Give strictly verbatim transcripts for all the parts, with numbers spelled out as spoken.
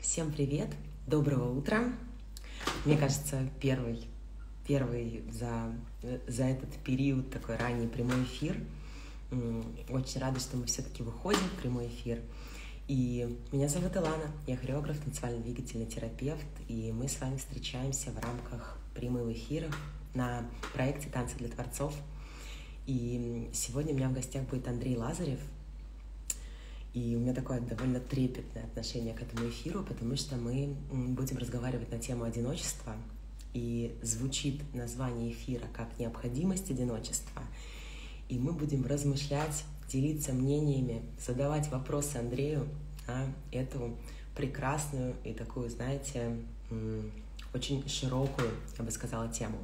Всем привет, доброго утра. Мне кажется, первый, первый за, за этот период такой ранний прямой эфир. Очень рада, что мы все-таки выходим в прямой эфир. И меня зовут Илана, я хореограф, танцевально-двигательный терапевт, и мы с вами встречаемся в рамках прямых эфиров на проекте «Танцы для творцов». И сегодня у меня в гостях будет Андрей Лазарев. И у меня такое довольно трепетное отношение к этому эфиру, потому что мы будем разговаривать на тему одиночества, и звучит название эфира как «Необходимость одиночества». И мы будем размышлять, делиться мнениями, задавать вопросы Андрею на эту прекрасную и такую, знаете, очень широкую, я бы сказала, тему.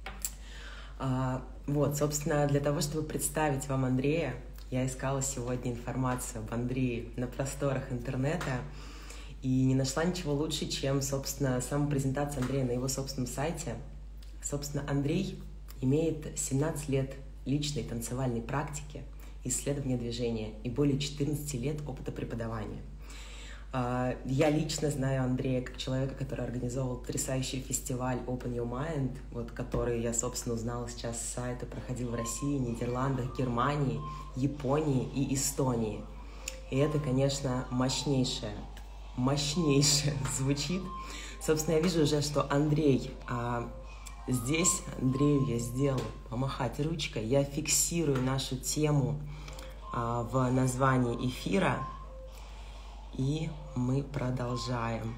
Вот, собственно, для того, чтобы представить вам Андрея, я искала сегодня информацию об Андрее на просторах интернета и не нашла ничего лучше, чем, собственно, сама презентация Андрея на его собственном сайте. Собственно, Андрей имеет семнадцать лет личной танцевальной практики, исследования движения и более четырнадцати лет опыта преподавания. Я лично знаю Андрея как человека, который организовывал потрясающий фестиваль Open Your Mind, вот, который я, собственно, узнала сейчас с сайта, проходил в России, Нидерландах, Германии, Японии и Эстонии. И это, конечно, мощнейшее, мощнейшее звучит. Собственно, я вижу уже, что Андрей, а, здесь Андрею я сделала помахать ручкой, я фиксирую нашу тему а, в названии эфира. И мы продолжаем.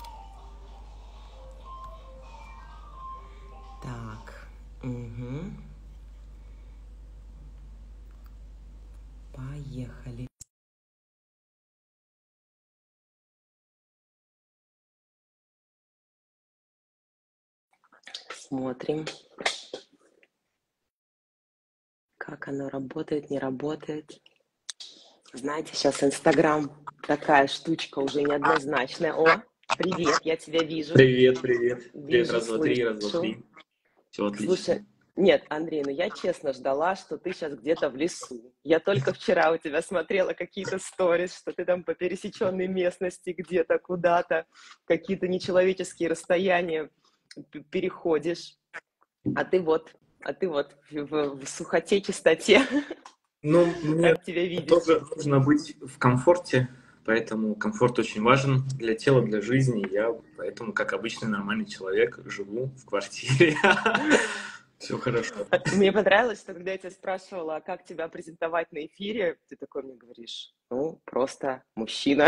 Так, угу. Поехали. Смотрим, как оно работает, не работает. Знаете, сейчас Инстаграм такая штучка уже неоднозначная. О, привет, я тебя вижу. Привет, привет. Вижу, Привет, раз, два, три, раз, два, слышу. три. Все отлично. Слушай, нет, Андрей, ну я честно ждала, что ты сейчас где-то в лесу. Я только вчера у тебя смотрела какие-то сторис, что ты там по пересеченной местности где-то, куда-то, какие-то нечеловеческие расстояния переходишь. А ты вот, а ты вот в, в сухоте, чистоте. Ну, мне как тебя видеть? тоже нужно быть в комфорте, поэтому комфорт очень важен для тела, для жизни. Я поэтому, как обычный нормальный человек, живу в квартире. Все хорошо. Мне понравилось, что когда я тебя спрашивала, а как тебя презентовать на эфире, ты такой мне говоришь, ну, просто мужчина.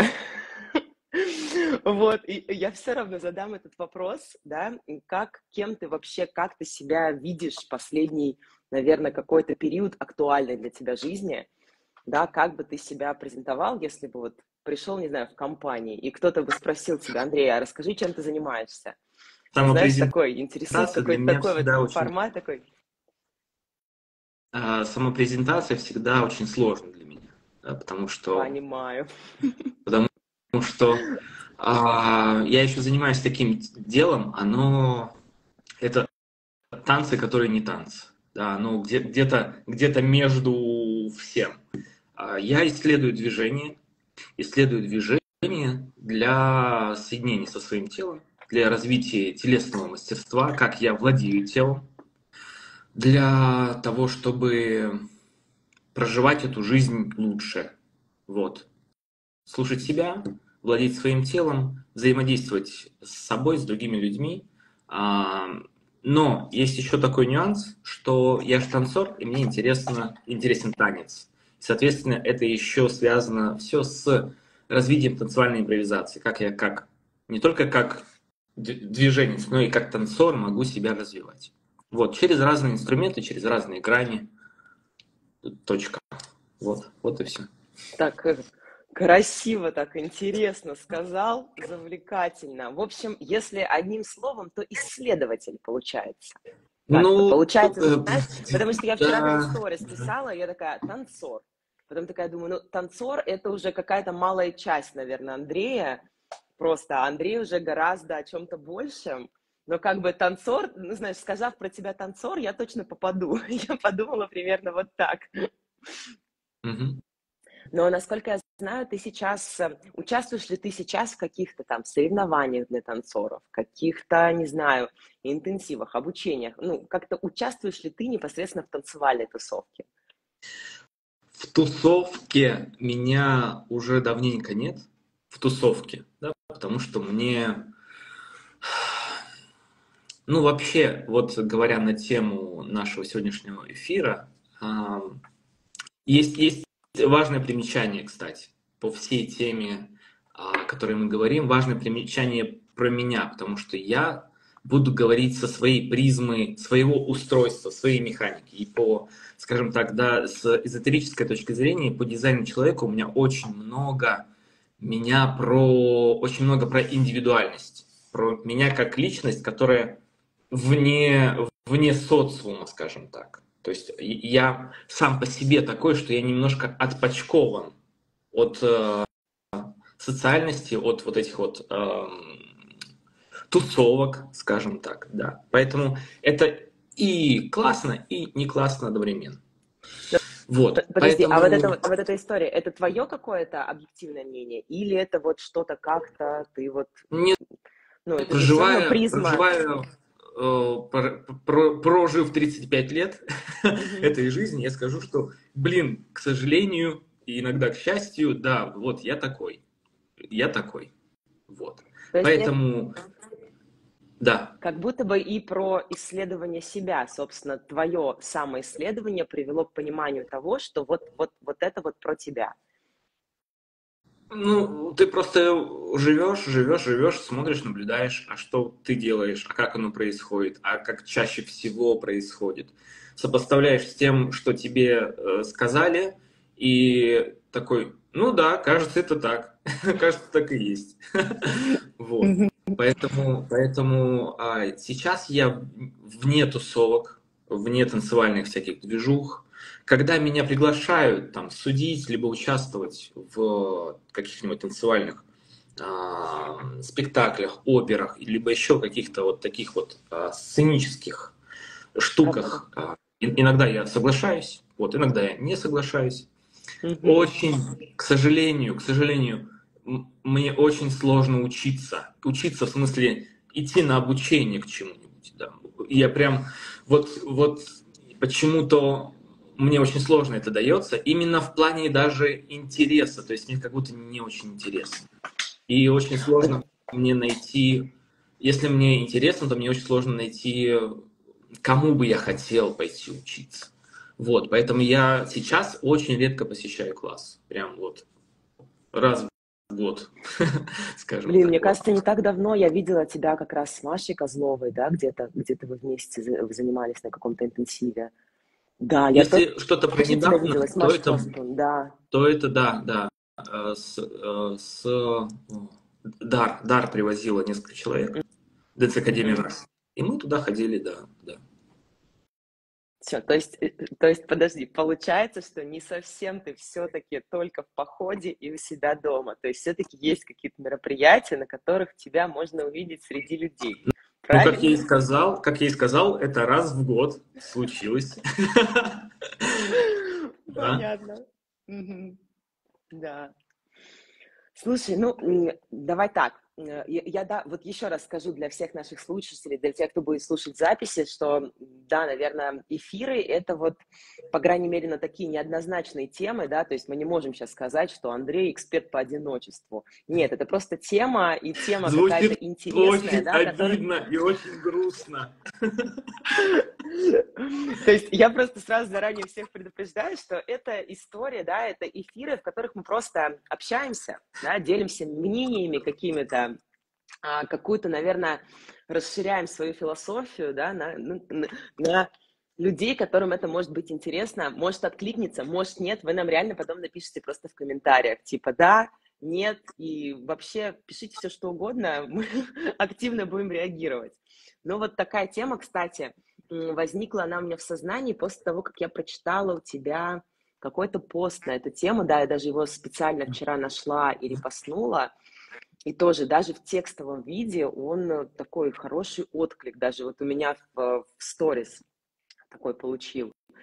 Вот, и я все равно задам этот вопрос, да, как, кем ты вообще, как ты себя видишь последний, наверное, какой-то период актуальной для тебя жизни, да, как бы ты себя презентовал, если бы вот пришел, не знаю, в компании, и кто-то бы спросил тебя, Андрей, а расскажи, чем ты занимаешься? Знаешь, такой, интересует какой-то такой вот очень... формат такой. А, самопрезентация всегда очень сложна для меня, да, потому что... Понимаю. Потому что а, я еще занимаюсь таким делом, оно... Это танцы, которые не танцы. Да, ну где, где-то, где-то между всем. Я исследую движение, исследую движение для соединения со своим телом, для развития телесного мастерства, как я владею телом, для того, чтобы проживать эту жизнь лучше. Вот. Слушать себя, владеть своим телом, взаимодействовать с собой, с другими людьми. Но есть еще такой нюанс, что я же танцор, и мне интересно, интересен танец. Соответственно, это еще связано все с развитием танцевальной импровизации. Как я как не только как движенец, но и как танцор могу себя развивать. Вот, через разные инструменты, через разные грани. Точка. Вот, вот и все. Так красиво, так интересно сказал, завлекательно. В общем, если одним словом, то исследователь получается. Ну, получается, знаешь, потому что я вчера да. на сторис писала, я такая, танцор. Потом такая думаю, ну, танцор это уже какая-то малая часть, наверное, Андрея. Просто Андрей уже гораздо о чем-то большем. Но как бы танцор, ну, знаешь, сказав про тебя танцор, я точно попаду. Я подумала примерно вот так. Угу. Но, насколько я знаю, ты сейчас, э, участвуешь ли ты сейчас в каких-то там соревнованиях для танцоров, каких-то, не знаю, интенсивах, обучениях? Ну, как-то участвуешь ли ты непосредственно в танцевальной тусовке? В тусовке меня уже давненько нет. В тусовке, да, потому что мне, ну вообще, вот говоря на тему нашего сегодняшнего эфира, ам, есть, есть важное примечание, кстати, по всей теме, о которой мы говорим, важное примечание про меня, потому что я буду говорить со своей призмы, своего устройства, своей механики. И по, скажем так, да, с эзотерической точки зрения, по дизайну человека у меня очень много, меня про, очень много про индивидуальность, про меня как личность, которая вне, вне социума, скажем так. То есть я сам по себе такой, что я немножко отпочкован от э, социальности, от вот этих вот эм, тусовок, скажем так, да. Поэтому это и классно, и не классно одновременно. Вот, Подожди, а вот поэтому это вот, а вот эта история, это твое какое-то объективное мнение, или это вот что-то как-то ты вот, не ну, это же все равно проживая, призма. проживая, э, про- про- прожив тридцать пять лет Мгм. этой жизни, я скажу, что, блин, к сожалению, и иногда к счастью, да, вот я такой, я такой, вот. То есть это Поэтому, да, как будто бы и про исследование себя, собственно, твое самоисследование привело к пониманию того, что вот, вот, вот это вот про тебя. ну, ты просто живешь, живешь, живешь, смотришь, наблюдаешь, а что ты делаешь, а как оно происходит, а как чаще всего происходит. Сопоставляешь с тем, что тебе э, сказали, и такой, ну да, кажется, это так. Кажется, так и есть. Вот. Мгм. Поэтому, поэтому а, сейчас я вне тусовок, вне танцевальных всяких движух. Когда меня приглашают там судить, либо участвовать в каких-нибудь танцевальных а, спектаклях, операх, либо еще каких-то вот таких вот а, сценических Работа. штуках, а, и- иногда я соглашаюсь, вот, иногда я не соглашаюсь. Мгм. Очень, к сожалению, к сожалению, м- мне очень сложно учиться. Учиться в смысле идти на обучение к чему-нибудь. Да. Я прям вот, вот почему-то мне очень сложно это дается, именно в плане даже интереса. То есть мне как будто не очень интересно. И очень сложно мне найти, если мне интересно, то мне очень сложно найти, кому бы я хотел пойти учиться. Вот, поэтому я сейчас очень редко посещаю класс. Прям вот раз в год, скажем Блин, мне так. Вот. кажется, не так давно я видела тебя как раз с Машей Козловой, да, где-то, где-то вы вместе за- вы занимались на каком-то интенсиве. Да, я Если что-то про точно тебя недавно, видела с то Машей это, Костун, да. то это да, да. Э, С, э, с, о, Дар, Дар привозила несколько человек, ДЦ Академия в Мгм. России. И мы туда ходили, да, да. Все, то есть, э, э, то есть, подожди, получается, что не совсем ты все-таки только в походе и у себя дома. То есть все-таки есть какие-то мероприятия, на которых тебя можно увидеть среди людей. Ну, как я и Правильно? сказал, как я и сказал, это раз в год случилось. Да. Понятно. Мгм. Да. Слушай, ну, м, давай так. Э, Я, я, да, вот еще раз скажу для всех наших слушателей, для тех, кто будет слушать записи, что, м, да, наверное, эфиры — это вот, по крайней мере, на такие неоднозначные темы, да, то есть мы не можем сейчас сказать, что Андрей эксперт по одиночеству. Нет, это просто тема, и тема какая-то Звучит интересная, очень да, которая... обидно и очень грустно. То есть я просто сразу заранее всех предупреждаю, что это история, да, это эфиры, в которых мы просто общаемся, да, делимся мнениями какими-то, а, какую-то, наверное, расширяем свою философию, да, на, ну, на, на людей, которым это может быть интересно, может откликнется, может нет, вы нам реально потом напишите просто в комментариях, типа да, нет, и вообще пишите все, что угодно, мы активно будем реагировать. Ну вот такая тема, кстати, м, возникла она у меня в сознании после того, как я прочитала у тебя какой-то пост на эту тему, да, я даже его специально вчера нашла и репостнула, и тоже даже в текстовом виде он э, такой хороший отклик, даже вот у меня в, в сторис такой получил,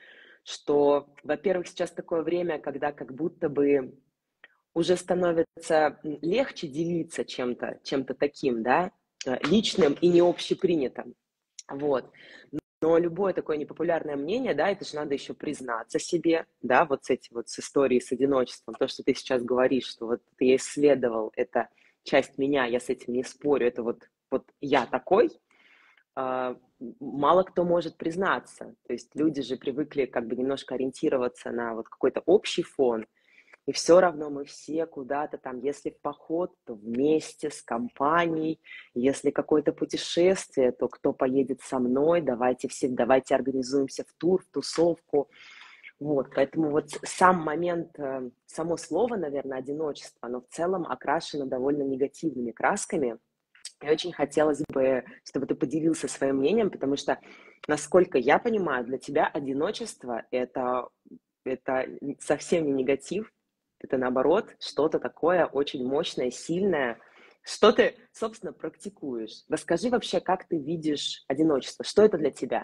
что, во-первых, сейчас такое время, когда как будто бы уже становится легче делиться чем-то, чем-то таким, да, э, личным и не общепринятым. Вот. Но любое такое непопулярное мнение, да, это же надо еще признаться себе, да, вот с этим вот с историей с одиночеством, то, что ты сейчас говоришь, что вот ты я исследовал, это часть меня, я с этим не спорю, это вот, вот я такой, а, мало кто может признаться. То есть люди же привыкли как бы немножко ориентироваться на вот какой-то общий фон, и все равно мы все куда-то там, если в поход, то вместе с компанией, если какое-то путешествие, то кто поедет со мной, давайте все, давайте организуемся в тур, в тусовку. Вот, поэтому вот сам момент, э, само слово, наверное, одиночество, оно в целом окрашено довольно негативными красками. И очень хотелось бы, чтобы ты поделился своим мнением, потому что, насколько я понимаю, для тебя одиночество это, это совсем не негатив, это наоборот что-то такое очень мощное, сильное, что ты, собственно, практикуешь. Расскажи вообще, как ты видишь одиночество, что это для тебя?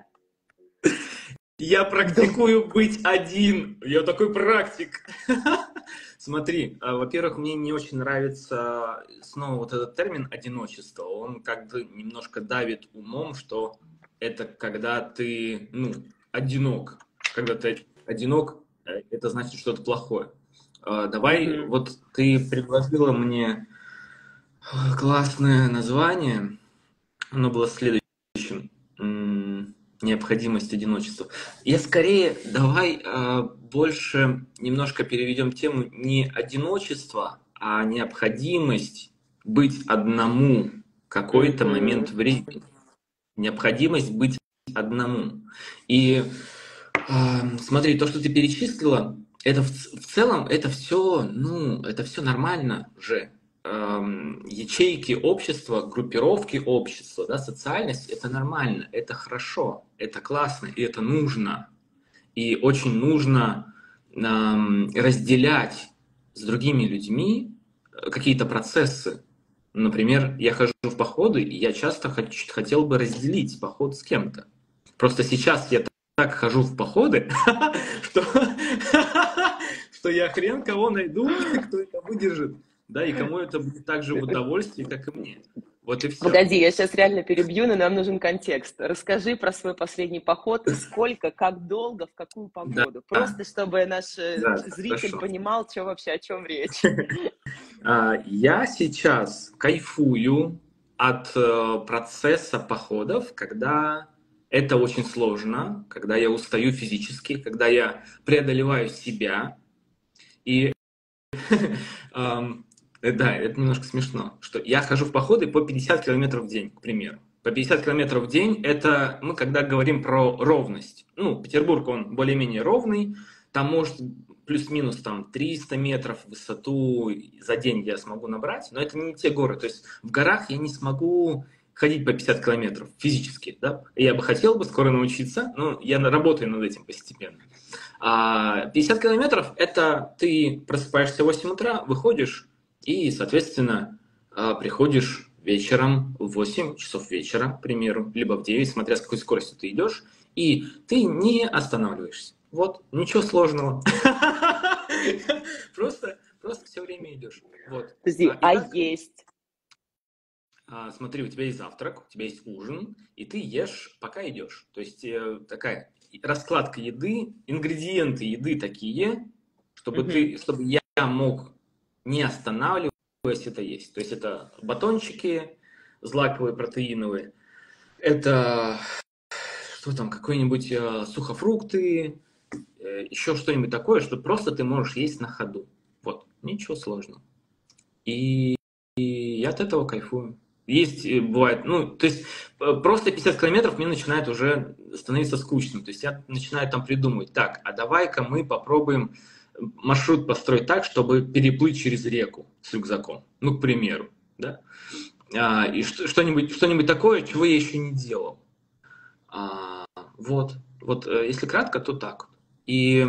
Я практикую быть один. Я такой практик. Смотри, а, во-первых, мне не очень нравится снова вот этот термин одиночество. Он как бы немножко давит умом, что это когда ты, ну, одинок. Когда ты одинок, э, это значит что-то плохое. А, Давай, Мгм. вот ты предложила мне а, классное название. Оно было следующим. М, Необходимость одиночества. Я скорее, давай э, больше немножко переведем тему не одиночества, а необходимость быть одному какой-то момент Мгм. времени. Необходимость быть одному. И а, смотри, то, что ты перечислила, это в, ц- в целом, это все, ну, это все нормально же. Эм, ячейки общества, группировки общества, да, социальность, это нормально, это хорошо, это классно, и это нужно. И очень нужно эм, разделять с другими людьми э, какие-то процессы. Например, я хожу в походы, и я часто хоч- хотел бы разделить поход с кем-то. Просто сейчас я так хожу в походы, что, что я хрен кого найду, кто это выдержит, да, и кому это будет так же в удовольствие, как и мне. Вот и все. Погоди, я сейчас реально перебью, но нам нужен контекст. Расскажи про свой последний поход, сколько, как долго, в какую Да, погоду. Просто чтобы наш э, да, зритель хорошо. понимал, что вообще, о чем речь. А, Я сейчас кайфую от э, процесса походов, когда это очень сложно, когда я устаю физически, когда я преодолеваю себя. И ам, э, да, это немножко смешно, что я хожу в походы по пятьдесят километров в день, к примеру. По пятьдесят километров в день это мы когда говорим про ровность. Ну, Петербург, он более-менее ровный, там может плюс-минус там триста метров в высоту за день я смогу набрать, но это не те горы. То есть в горах я не смогу ходить по пятьдесят километров физически, да. Я бы хотел бы скоро научиться, но я на- работаю над этим постепенно. А пятьдесят километров – это ты просыпаешься в восемь утра, выходишь и, соответственно, а, приходишь вечером в восемь часов вечера, к примеру, либо в девять, смотря с какой скоростью ты идешь, и ты не останавливаешься. Вот, ничего сложного. Просто, просто все время идешь. Вот. А, Подожди, И а так, есть? а, смотри, у тебя есть завтрак, у тебя есть ужин, и ты ешь, пока идешь. То есть э, такая раскладка еды, ингредиенты еды такие, чтобы Мгм. ты, чтобы я мог не останавливаясь это есть. То есть это батончики злаковые, протеиновые, это что там, какие-нибудь э, сухофрукты, э, еще что-нибудь такое, что просто ты можешь есть на ходу. Вот, ничего сложного. И, и я от этого кайфую. Есть, э, бывает, ну, то есть э, просто пятьдесят километров мне начинает уже становиться скучным. То есть я начинаю там придумывать, так, а давай-ка мы попробуем маршрут построить так, чтобы переплыть через реку с рюкзаком. Ну, к примеру, да. А, и что- что-нибудь, что-нибудь такое, чего я еще не делал. А, вот, вот, э, если кратко, то так. И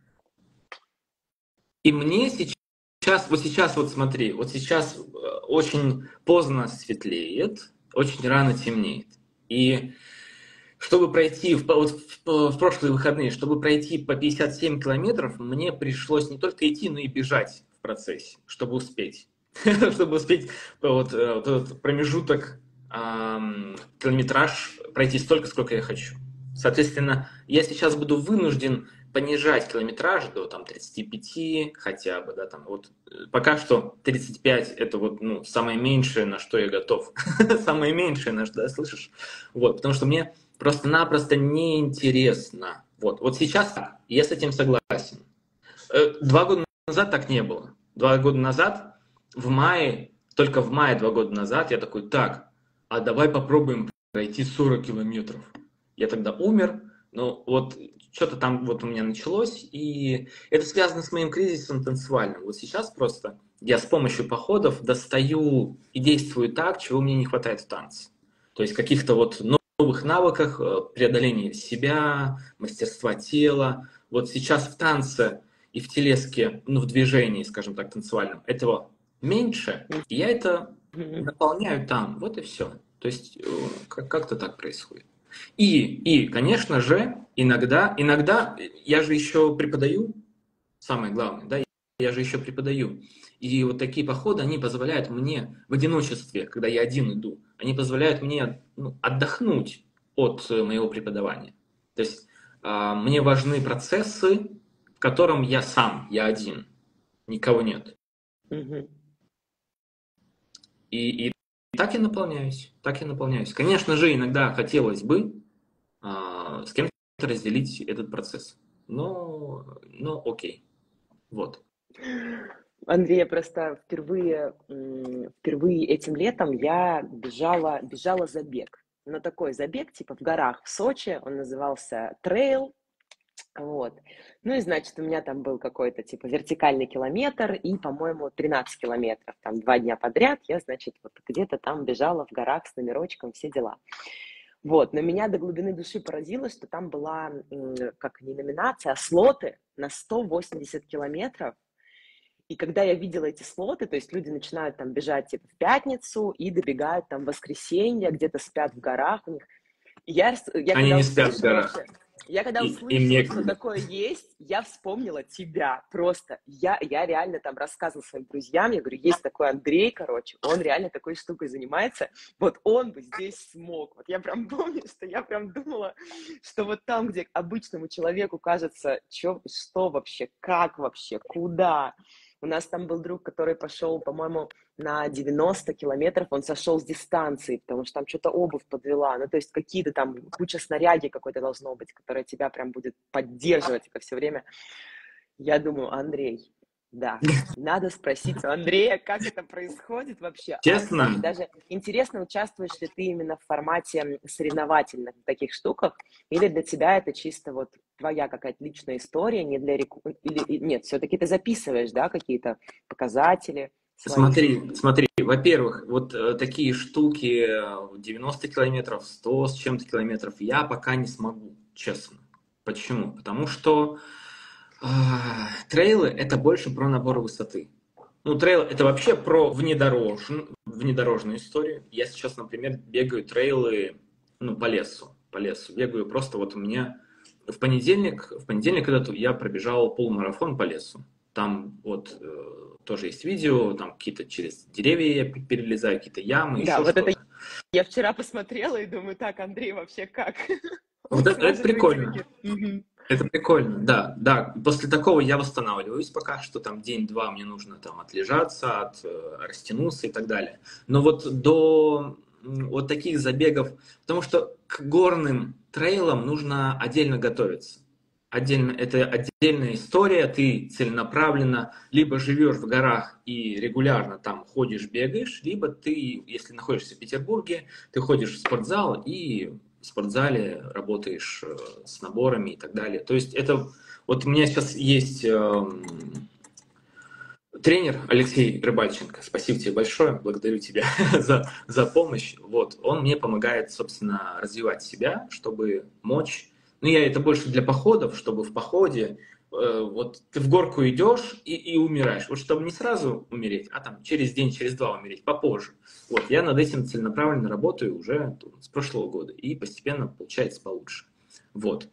И мне сейчас, вот сейчас вот смотри, вот сейчас э, очень поздно светлеет, очень рано темнеет. И Чтобы пройти, в, вот в, в прошлые выходные, чтобы пройти по пятьдесят семь километров, мне пришлось не только идти, но и бежать в процессе, чтобы успеть. Чтобы успеть вот, вот этот промежуток, километраж пройти столько, сколько я хочу. Соответственно, я сейчас буду вынужден понижать километраж до там, тридцати пяти хотя бы, да, там, вот, пока что тридцать пять это вот, ну, самое меньшее, на что я готов. Самое меньшее, на что, да, слышишь? Вот, потому что мне просто-напросто неинтересно. Вот, вот сейчас я с этим согласен. Два года назад так не было. Два года назад, в мае, только в мае два года назад я такой, так, а давай попробуем пройти сорок километров. Я тогда умер, но вот что-то там вот у меня началось, и это связано с моим кризисом танцевальным. Вот сейчас просто я с помощью походов достаю и действую так, чего мне не хватает в танце. То есть каких-то вот новых навыках, преодоления себя, мастерства тела. Вот сейчас в танце и в телеске, ну в движении, скажем так, танцевальном, этого меньше, и я это наполняю там, вот и все. То есть как-то так происходит. И, и, конечно же, иногда, иногда я же еще преподаю, самое главное, да, я же еще преподаю. И вот такие походы, они позволяют мне в одиночестве, когда я один иду, они позволяют мне, ну, отдохнуть от моего преподавания. То есть э, мне важны процессы, в котором я сам, я один, никого нет. Угу. И, и так я наполняюсь, так я наполняюсь. Конечно же, иногда хотелось бы а, с кем-то разделить этот процесс, но, но окей, вот. Андрей, я просто впервые, впервые этим летом я бежала, бежала забег. Но такой забег, типа в горах в Сочи, он назывался трейл. Вот. Ну и, значит, у меня там был какой-то, типа, вертикальный километр и, по-моему, тринадцать километров. Там два дня подряд я, значит, вот где-то там бежала в горах с номерочком, все дела. Вот. Но меня до глубины души поразило, что там была, как не номинация, а слоты на сто восемьдесят километров. И когда я видела эти слоты, то есть люди начинают там бежать, типа, в пятницу и добегают там в воскресенье, где-то спят в горах у них. Я, я Они не спят в горах. Вообще, я когда и, услышала, и что такое есть, я вспомнила тебя просто. Я, я реально там рассказывала своим друзьям, я говорю, есть такой Андрей, короче, он реально такой штукой занимается, вот он бы здесь смог. Вот я прям помню, что я прям думала, что вот там, где обычному человеку кажется, чё, что вообще, как вообще, куда. У нас там был друг, который пошел, по-моему, на девяносто километров, он сошел с дистанции, потому что там что-то обувь подвела, ну, то есть какие-то там, куча снаряги какой-то должно быть, которая тебя прям будет поддерживать это все время. Я думаю, Андрей, да, надо спросить у Андрея, как это происходит вообще. Честно? А, кстати, даже интересно, участвуешь ли ты именно в формате соревновательных таких штуках, или для тебя это чисто вот твоя какая-то личная история, не для реку... или нет, все-таки ты записываешь, да, какие-то показатели свои? Смотри, смотри, во-первых, вот э, такие штуки девяносто километров, сто с чем-то километров я пока не смогу, честно. Почему? Потому что э, трейлы это больше про набор высоты. Ну, трейл это вообще про внедорож... внедорожную историю. Я сейчас, например, бегаю трейлы, ну, по лесу, по лесу. Бегаю просто вот у меня в понедельник, в понедельник когда-то я пробежал полумарафон по лесу. Там вот э, тоже есть видео, там какие-то через деревья я перелезаю, какие-то ямы, да, еще вот что-то. Это я вчера посмотрела и думаю, так, Андрей, вообще как? Вот это, это прикольно. Это прикольно, да, да. После такого я восстанавливаюсь пока что, там день-два мне нужно там отлежаться, от, э, растянуться и так далее. Но вот до вот таких забегов, потому что к горным трейлам нужно отдельно готовиться. Отдельно, это отдельная история, ты целенаправленно либо живешь в горах и регулярно там ходишь, бегаешь, либо ты, если находишься в Петербурге, ты ходишь в спортзал и в спортзале работаешь с наборами и так далее. То есть это, вот у меня сейчас есть э, тренер Алексей Рыбальченко, спасибо тебе большое, благодарю тебя за, за помощь. Вот, он мне помогает, собственно, развивать себя, чтобы мочь. Ну, я это больше для походов, чтобы в походе э, вот ты в горку идешь и, и умираешь. Вот чтобы не сразу умереть, а там через день, через два умереть, попозже. Вот, я над этим целенаправленно работаю уже с прошлого года, и постепенно получается получше. Вот.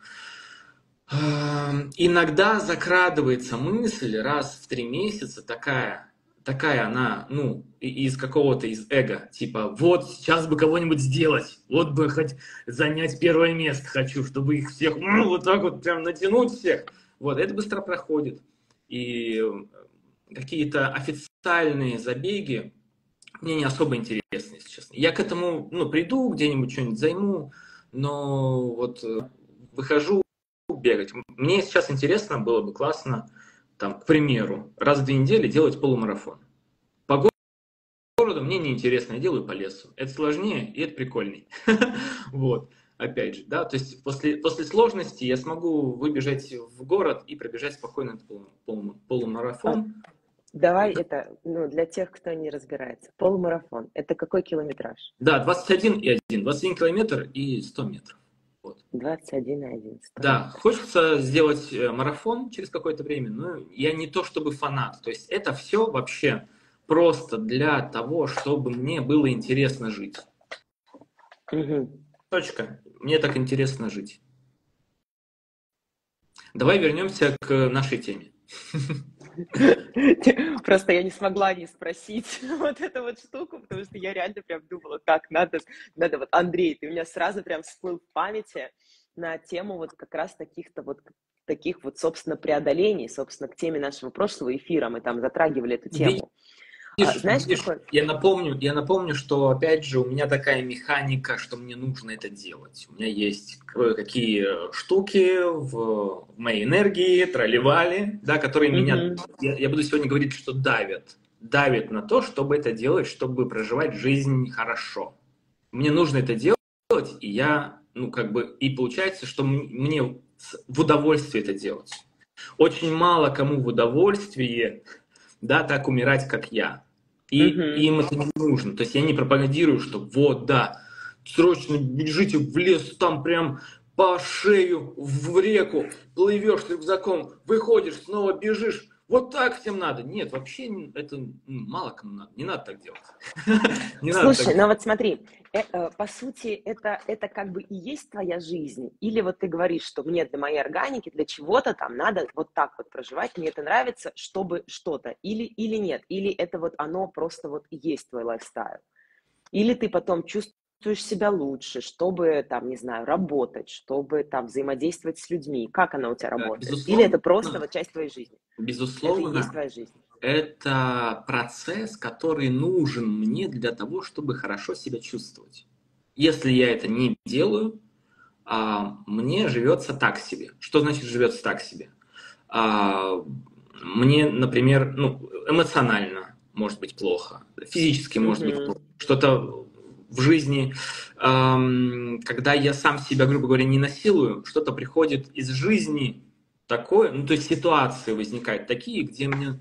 Иногда закрадывается мысль раз в три месяца такая, такая она, ну, из какого-то, из эго, типа, вот сейчас бы кого-нибудь сделать, вот бы хоть занять первое место хочу, чтобы их всех, ну, вот так вот прям натянуть всех. Вот, это быстро проходит. И какие-то официальные забеги мне не особо интересны, если честно. Я к этому, ну, приду, где-нибудь что-нибудь займу, но вот выхожу бегать. Мне сейчас интересно, было бы классно, там, к примеру, раз в две недели делать полумарафон. По городу мне неинтересно, я делаю по лесу. Это сложнее, и это прикольней. Вот, опять же, да, то есть после, после сложности я смогу выбежать в город и пробежать спокойно этот полу- полу- полумарафон. Давай это, ну, для тех, кто не разбирается. Полумарафон. Это какой километраж? Да, двадцать один и один. двадцать один километр и сто метров. Вот. двадцать один и один. Да, хочется сделать марафон через какое-то время, но я не то чтобы фанат. То есть это все вообще просто для того, чтобы мне было интересно жить. Угу. Точка. Мне так интересно жить. Давай вернемся к нашей теме. Просто я не смогла не спросить вот эту вот штуку, потому что я реально прям думала, как надо, надо вот, Андрей, ты у меня сразу прям всплыл в памяти на тему вот как раз таких-то вот таких вот, собственно, преодолений, собственно, к теме нашего прошлого эфира, мы там затрагивали эту тему. Видишь, А, знаешь, видишь, какой? я напомню, я напомню, что опять же у меня такая механика, что мне нужно это делать. У меня есть кое-какие штуки в, в моей энергии, тролливали, да, которые Мгм. меня, я, я буду сегодня говорить, что давят. Давят на то, чтобы это делать, чтобы проживать жизнь хорошо. Мне нужно это делать, и я, ну, как бы, и получается, что м- мне с- в удовольствие это делать. Очень мало кому в удовольствие, да, так умирать, как я. И Мгм. им это не нужно. То есть я не пропагандирую, что вот, да, срочно бежите в лес, там прям по шею в реку, плывешь с рюкзаком, выходишь, снова бежишь. Вот так всем надо. Нет, вообще это ну, мало кому надо. Не надо так делать. Не надо так Слушай, ну делать. вот смотри, э, э, по сути, это, это как бы и есть твоя жизнь? Или вот ты говоришь, что мне для моей органики, для чего-то там надо вот так вот проживать, мне это нравится, чтобы что-то, или, или нет, или это вот оно просто вот и есть твой лайфстайл? Или ты потом чувствуешь себя лучше, чтобы там, не знаю, работать, чтобы там взаимодействовать с людьми? Как она у тебя Э, работает? Или это Безусловно, просто вот часть твоей жизни? Это и есть безусловно, твоя жизнь? это процесс, который нужен мне для того, чтобы хорошо себя чувствовать. Если я это не делаю, а, мне живется так себе. Что значит живется так себе? А, мне, например, ну, эмоционально может быть плохо, физически может быть Мгм. плохо. Что-то в жизни, ам, когда я сам себя, грубо говоря, не насилую, что-то приходит из жизни такое, ну, то есть ситуации возникают такие, где мне,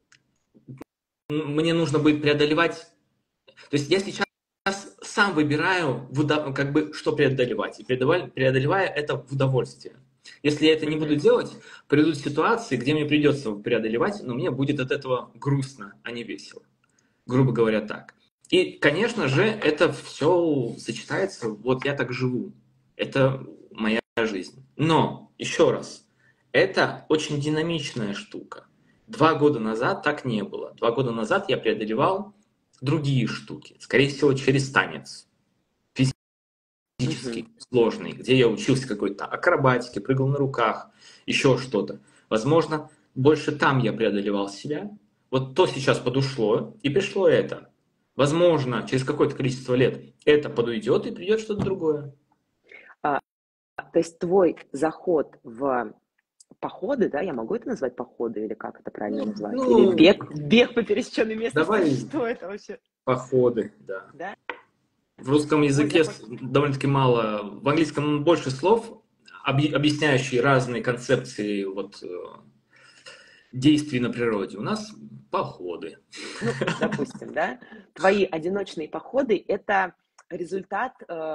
мне нужно будет преодолевать. То есть я сейчас сам выбираю, в удов- как бы, что преодолевать. И преодолевая, преодолевая это в удовольствие. Если я это не буду Мгм. делать, придут ситуации, где мне придется преодолевать, но мне будет от этого грустно, а не весело. Грубо говоря, так. И, конечно же, это все сочетается, вот я так живу. Это моя жизнь. Но, еще раз, это очень динамичная штука. Два года назад так не было. Два года назад я преодолевал другие штуки. Скорее всего, через танец. Физический, Мгм. сложный, где я учился какой-то акробатике, прыгал на руках, еще что-то. Возможно, больше там я преодолевал себя. Вот то сейчас подушло, и пришло это. Возможно, через какое-то количество лет это подуйдет, и придет что-то другое. А, то есть твой заход в походы, да, я могу это назвать походы или как это правильно Ну, назвать? Или ну, бег, бег по пересеченной местности, давай что это вообще? походы, да. Да? В русском Твой языке заход. с- довольно-таки мало, в английском больше слов, объ- объясняющие разные концепции вот, э, действий на природе. У нас походы. Ну, допустим, да, твои одиночные походы – это результат э,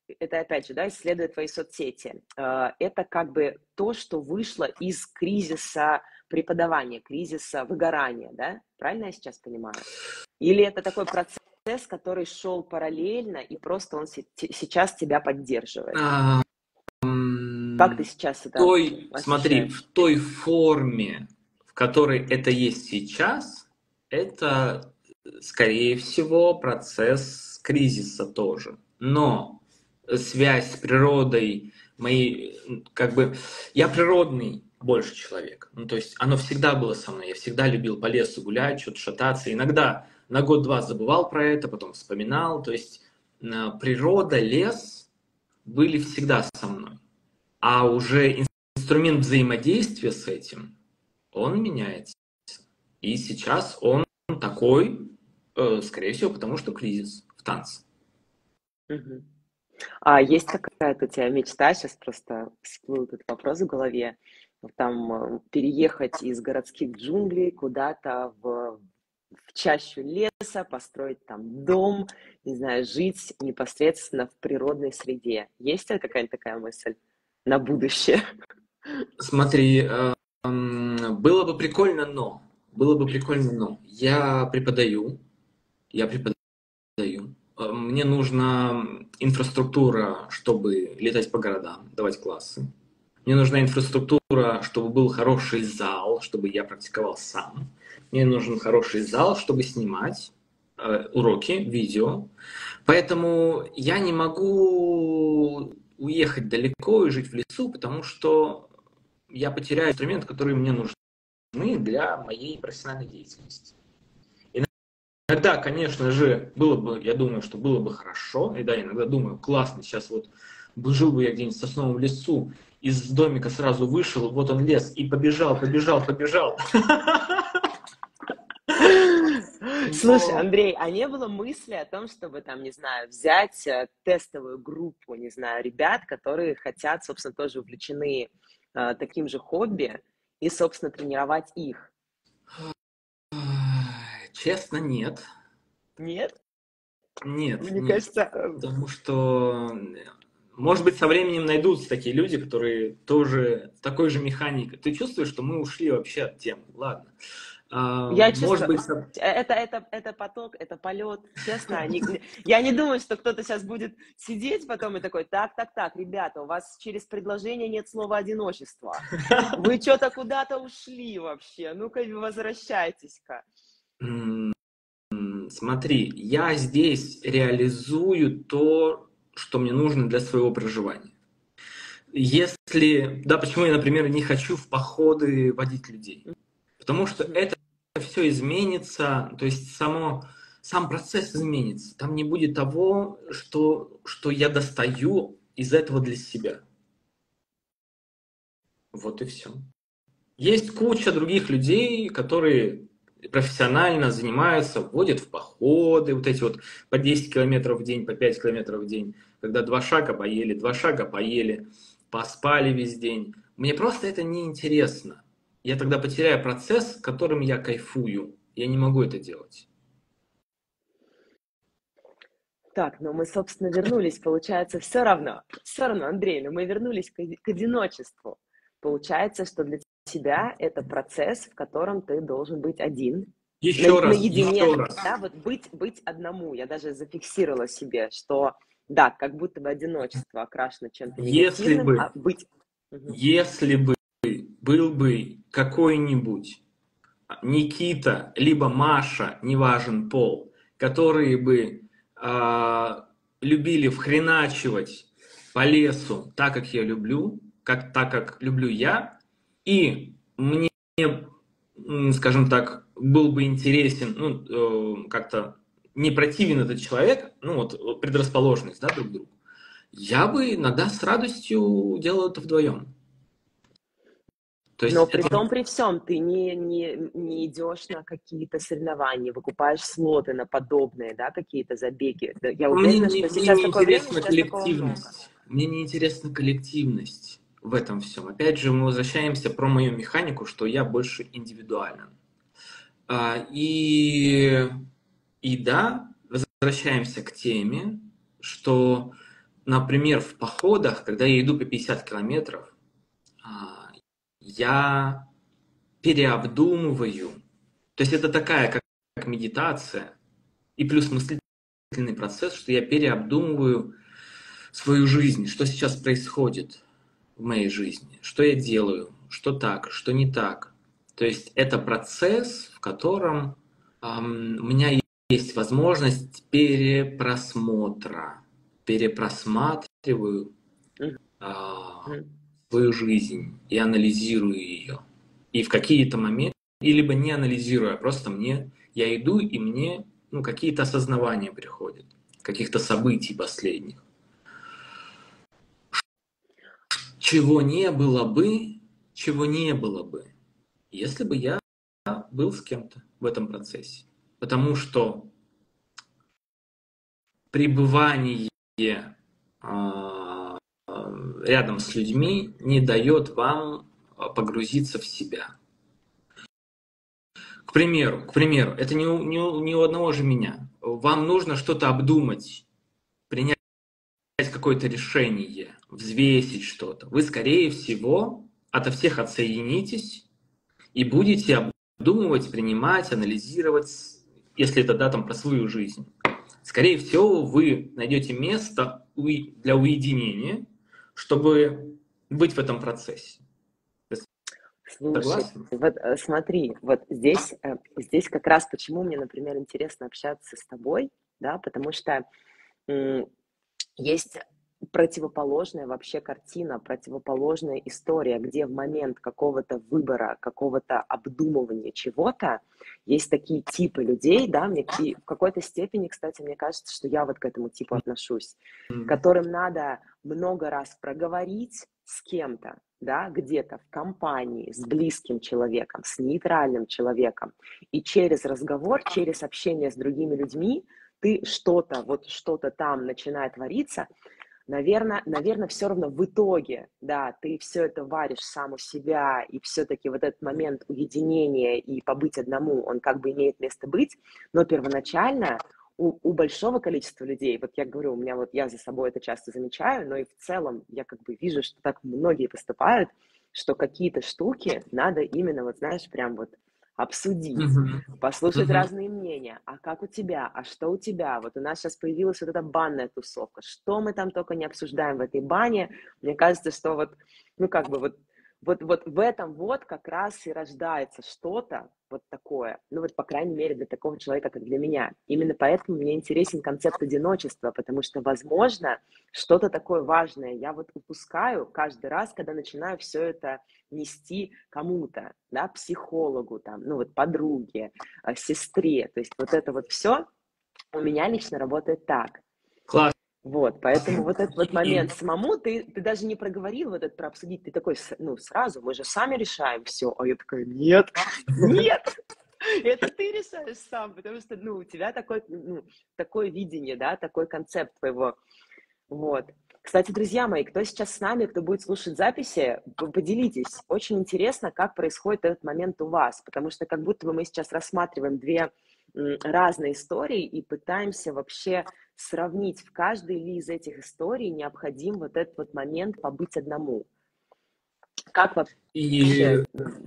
это опять же, да, исследуя твои соцсети, э, это как бы то, что вышло из кризиса преподавания, кризиса выгорания, да? Правильно я сейчас понимаю? Или это такой процесс, который шел параллельно, и просто он се- те- сейчас тебя поддерживает? А, Как ты м, сейчас в это той, смотри, в ощущаешь? той форме, в которой это есть сейчас, это, э, скорее всего, процесс кризиса тоже. Но связь с природой моей, м, как бы, я природный больше человек. Ну, то есть оно всегда было со мной. Я всегда любил по лесу гулять, что-то шататься. Иногда на год-два забывал про это, потом вспоминал. То есть э, природа, лес были всегда со мной. А уже инструмент взаимодействия с этим, он меняется. И сейчас он такой, э, скорее всего, потому что кризис в танце. Мгм. А есть какая-то у тебя мечта, сейчас просто всплыл этот вопрос в голове, вот там э, переехать из городских джунглей куда-то в, в чащу леса, построить там дом, не знаю, жить непосредственно в природной среде. Есть у тебя какая-то такая мысль на будущее? Смотри, э, м, было бы прикольно, но было бы прикольно, но я преподаю, я преподаю. Э, Мне нужна инфраструктура, чтобы летать по городам, давать классы. Мне нужна инфраструктура, чтобы был хороший зал, чтобы я практиковал сам. Мне нужен хороший зал, чтобы снимать э, уроки, видео. Поэтому я не могу уехать далеко и жить в лесу, потому что я потеряю инструмент, который мне нужны для моей профессиональной деятельности. Иногда, конечно же, было бы, я думаю, что было бы хорошо, и да, иногда думаю, классно, сейчас вот бы жил бы я где-нибудь в сосновом лесу, из домика сразу вышел, вот он лес, и побежал, побежал, побежал. Слушай, Но Андрей, а не было мысли о том, чтобы там, не знаю, взять э, тестовую группу, не знаю, ребят, которые хотят, собственно, тоже увлечены э, таким же хобби, и, собственно, тренировать их? честно, нет. Нет? Нет, Мне нет. кажется, э, Потому что, может быть, со временем найдутся такие люди, которые тоже с такой же механикой. Ты чувствуешь, что мы ушли вообще от темы? Ладно. А, я может чувствую, быть, со- э, это, это, это поток, это полет, честно. не- я не думаю, что кто-то сейчас будет сидеть потом и такой, так, так, так, ребята, у вас через предложение нет слова одиночество. Вы что-то куда-то ушли вообще, ну-ка возвращайтесь-ка. М, смотри, я здесь реализую то, что мне нужно для своего проживания. Если, да, почему я, например, не хочу в походы водить людей? Потому что Мгм. это все изменится, то есть само, сам процесс изменится. Там не будет того, что, что я достаю из этого для себя. Вот и все. Есть куча других людей, которые профессионально занимаются, водят в походы, вот эти вот по десять километров в день, по пять километров в день, когда два шага поели, два шага поели, поспали весь день. Мне просто это не интересно. Я тогда потеряю процесс, которым я кайфую. Я не могу это делать. Так, ну мы, собственно, вернулись, получается, все равно, все равно, Андрей, ну мы вернулись к, к одиночеству. Получается, что для тебя это процесс, в котором ты должен быть один, на, Еще раз, наедине, еще раз. да, вот быть, быть одному. Я даже зафиксировала себе, что, да, как будто бы одиночество окрашено чем-то Если негативным, бы, а быть... Мгм. если бы был бы какой-нибудь Никита, либо Маша, не важен пол, которые бы а, любили вхреначивать по лесу так, как я люблю, как, так, как люблю я, и мне, м, скажем так, был бы интересен, ну, э, как-то не противен этот человек, ну, вот предрасположенность, да, друг к другу, я бы иногда с радостью делал это вдвоем. То есть Но при это том, при всем, ты не, не, не идешь на какие-то соревнования, выкупаешь слоты на подобные, да, какие-то забеги. Да, я Мне уверена, не, что мне сейчас не такое время, интересна сейчас такого много. коллективность. Мне не интересна коллективность в этом всем. Опять же, мы возвращаемся про мою механику, что я больше индивидуален. А, и, и да, возвращаемся к теме, что например, в походах, когда я иду по пятьдесят километров, а, я переобдумываю. То есть это такая, как, как медитация, и плюс мыслительный процесс, что я переобдумываю свою жизнь, что сейчас происходит в моей жизни, что я делаю, что так, что не так. То есть это процесс, в котором эм, у меня есть возможность перепросмотра, перепросматриваю э, свою жизнь и анализирую ее. И в какие-то моменты, и либо не анализируя, а просто мне, я иду, и мне ну, какие-то осознавания приходят, каких-то событий последних. Чего не было бы, чего не было бы, если бы я был с кем-то в этом процессе. Потому что пребывание а, рядом с людьми не дает вам погрузиться в себя. К примеру, к примеру, это не у, не, у, не у одного же меня. Вам нужно что-то обдумать, принять какое-то решение, взвесить что-то. Вы, скорее всего, ото всех отсоединитесь и будете обдумывать, принимать, анализировать, если это да, там, про свою жизнь. Скорее всего, вы найдете место для уединения, чтобы быть в этом процессе. Слушай, вот смотри, вот здесь, здесь как раз почему мне, например, интересно общаться с тобой, да, потому что м, есть противоположная вообще картина, противоположная история, где в момент какого-то выбора, какого-то обдумывания чего-то есть такие типы людей, да, мне, и в какой-то степени, кстати, мне кажется, что я вот к этому типу отношусь, которым надо много раз проговорить с кем-то, да, где-то в компании, с близким человеком, с нейтральным человеком, и через разговор, через общение с другими людьми ты что-то, вот что-то там начинает твориться, наверное, наверное, все равно в итоге, да, ты все это варишь сам у себя, и все-таки вот этот момент уединения и побыть одному, он как бы имеет место быть, но первоначально у, у большого количества людей, вот я говорю, у меня вот я за собой это часто замечаю, но и в целом я как бы вижу, что так многие поступают, что какие-то штуки надо именно, вот знаешь, прям вот обсудить, uh-huh. послушать uh-huh. разные мнения. А как у тебя? А что у тебя? Вот у нас сейчас появилась вот эта банная тусовка. Что мы там только не обсуждаем в этой бане? Мне кажется, что вот, ну как бы вот, вот, вот в этом вот как раз и рождается что-то вот такое. Ну вот, по крайней мере, для такого человека, как для меня. Именно поэтому мне интересен концепт одиночества, потому что, возможно, что-то такое важное я вот упускаю каждый раз, когда начинаю все это нести кому-то, да, психологу, там, ну вот подруге, сестре. То есть вот это вот все у меня лично работает так. Класс. Вот, поэтому вот этот вот момент самому, ты, ты даже не проговорил вот это про обсудить, ты такой, ну, сразу, мы же сами решаем все, а я такая, нет, нет, это ты решаешь сам, потому что, ну, у тебя такой, ну, такое видение, да, такой концепт твоего, вот. Кстати, друзья мои, кто сейчас с нами, кто будет слушать записи, поделитесь, очень интересно, как происходит этот момент у вас, потому что как будто бы мы сейчас рассматриваем две разные истории и пытаемся вообще сравнить, в каждой ли из этих историй необходим вот этот вот момент побыть одному. Как вообще? И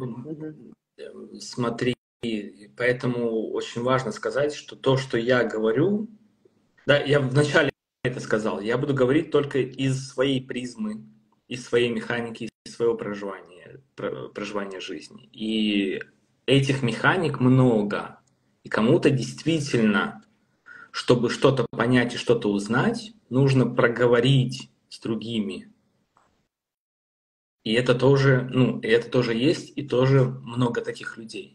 смотри, поэтому очень важно сказать, что то, что я говорю, да, я вначале это сказал, я буду говорить только из своей призмы, из своей механики, из своего проживания, проживания жизни. И этих механик много. И кому-то действительно, чтобы что-то понять и что-то узнать, нужно проговорить с другими. И это тоже, ну, это тоже есть, и тоже много таких людей.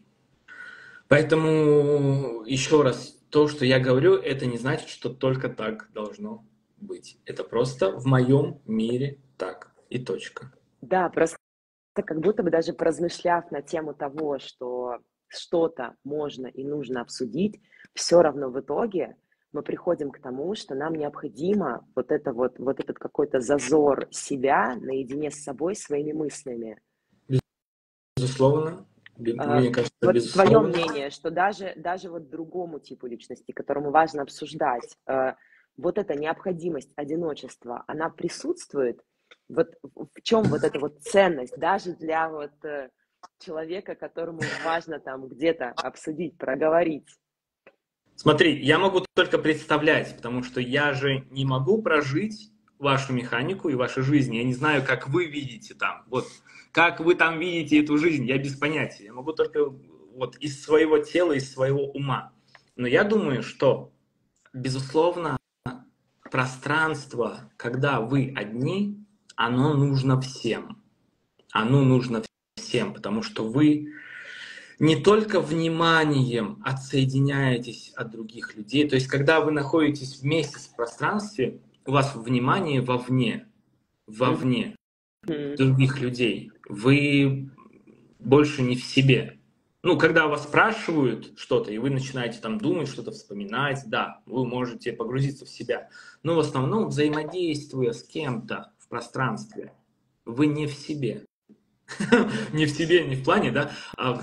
Поэтому еще раз, то, что я говорю, это не значит, что только так должно быть. Это просто в моем мире так, и точка. Да, просто как будто бы даже поразмышляв на тему того, что что-то можно и нужно обсудить, все равно в итоге мы приходим к тому, что нам необходимо вот, это вот, вот этот какой-то зазор себя наедине с собой, своими мыслями. Безусловно. Мне кажется, вот безусловно. Твое мнение, что даже, даже вот другому типу личности, которому важно обсуждать, вот эта необходимость одиночества, она присутствует? Вот в чем вот эта вот ценность даже для вот человека, которому важно там где-то обсудить, проговорить? Смотри, я могу только представлять, потому что я же не могу прожить вашу механику и вашу жизнь. Я не знаю, как вы видите там. Вот как вы там видите эту жизнь, я без понятия. Я могу только вот из своего тела, из своего ума. Но я думаю, что, безусловно, пространство, когда вы одни, оно нужно всем. Оно нужно всем, потому что вы не только вниманием отсоединяетесь от других людей. То есть, когда вы находитесь вместе в пространстве, у вас внимание вовне, вовне mm-hmm. других людей. Вы больше не в себе. Ну, когда вас спрашивают что-то, и вы начинаете там думать, что-то вспоминать, да, вы можете погрузиться в себя. Но в основном, взаимодействуя с кем-то в пространстве, вы не в себе. Не в себе, не в плане, да, а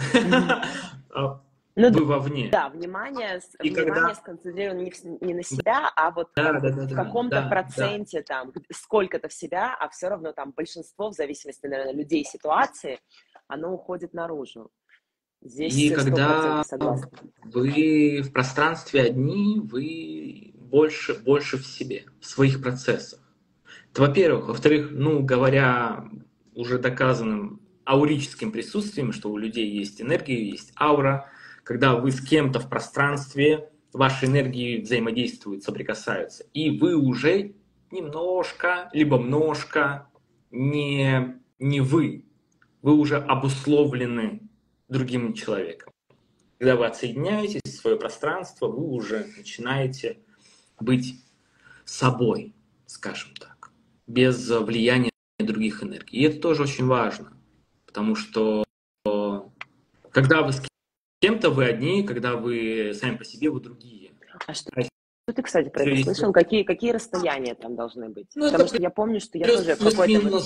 ну, вы вовне. Да, внимание, и внимание когда... сконцентрировано не, в, не на себя, а вот да, как да, бы да, в да, каком-то да, проценте, да. там, сколько-то в себя, а все равно там большинство, в зависимости, наверное, людей, ситуации, оно уходит наружу. Здесь и когда согласна. вы в пространстве одни, вы больше, больше в себе, в своих процессах. Это, во-первых. Во-вторых, ну, говоря уже доказанным аурическим присутствием, что у людей есть энергия, есть аура. Когда вы с кем-то в пространстве, ваши энергии взаимодействуют, соприкасаются. И вы уже немножко, либо множко не, не вы. Вы уже обусловлены другим человеком. Когда вы отсоединяетесь в свое пространство, вы уже начинаете быть собой, скажем так, без влияния других энергий. И это тоже очень важно, потому что когда вы с кем-то, вы одни, когда вы сами по себе, вы другие. А что, что ты, кстати, про это слышал? Какие, какие расстояния там должны быть? Ну, потому что я помню, что я тоже в какой-то...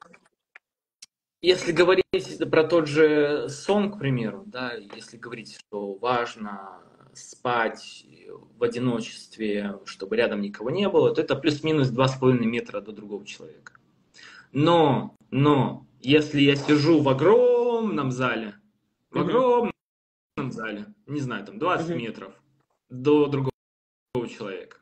Если говорить про тот же сон, к примеру, да, если говорить, что важно спать в одиночестве, чтобы рядом никого не было, то это плюс-минус два с половиной метра до другого человека. Но, но, если я сижу в огромном зале, в огромном mm-hmm. зале, не знаю, там двадцать mm-hmm. метров до другого человека,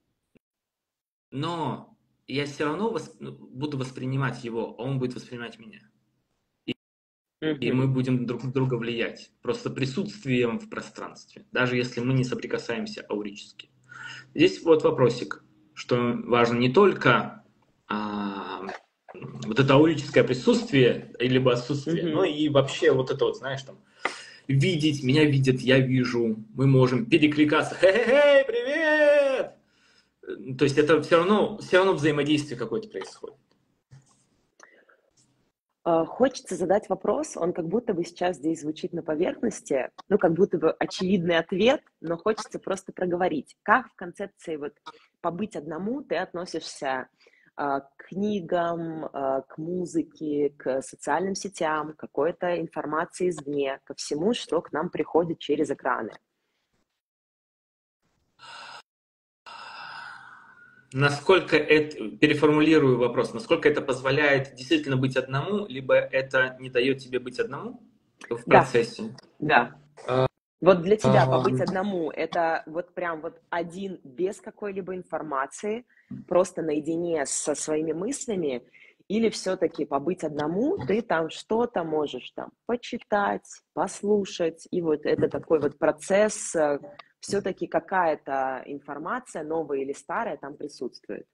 но я все равно восп... буду воспринимать его, а он будет воспринимать меня. И, mm-hmm. и мы будем друг на друга влиять, просто присутствием в пространстве, даже если мы не соприкасаемся аурически. Здесь вот вопросик, что важно не только... А... вот это аурическое присутствие, либо отсутствие, mm-hmm. ну и вообще вот это вот, знаешь, там, видеть, меня видят, я вижу, мы можем перекликаться, хей-хей, привет! То есть это все равно, все равно взаимодействие какое-то происходит. Хочется задать вопрос, он как будто бы сейчас здесь звучит на поверхности, ну как будто бы очевидный ответ, но хочется просто проговорить. Как в концепции вот побыть одному ты относишься к книгам, к музыке, к социальным сетям, к какой-то информации извне, ко всему, что к нам приходит через экраны? Насколько это, переформулирую вопрос, насколько это позволяет действительно быть одному, либо это не дает тебе быть одному в процессе? Да. да. Вот для тебя побыть одному, это вот прям вот один без какой-либо информации, просто наедине со своими мыслями, или все-таки побыть одному, ты там что-то можешь там почитать, послушать, и вот это такой вот процесс, все-таки какая-то информация, новая или старая, там присутствует?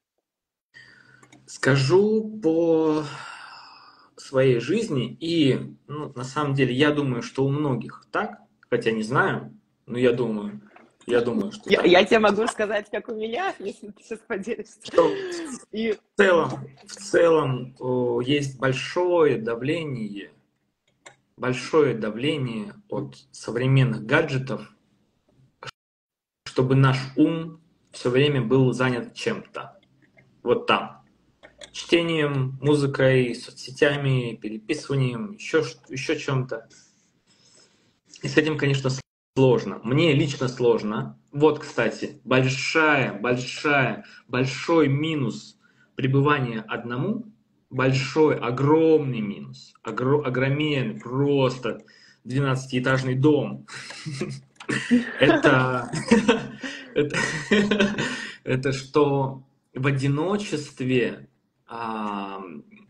Скажу по своей жизни, и ну, на самом деле я думаю, что у многих так, хотя не знаю, но я думаю, я думаю, что... Я, я тебе могу сказать, как у меня, если ты сейчас поделишься. Что и... в целом, в целом о, есть большое давление, большое давление от современных гаджетов, чтобы наш ум все время был занят чем-то. Вот там. Чтением, музыкой, соцсетями, переписыванием, еще, еще чем-то. И с этим, конечно, сложно. Мне лично сложно. Вот, кстати, большая, большая, большой минус пребывания одному, большой, огромный минус, огр- огроменный, просто двенадцатиэтажный дом. Это, это, это что в одиночестве а,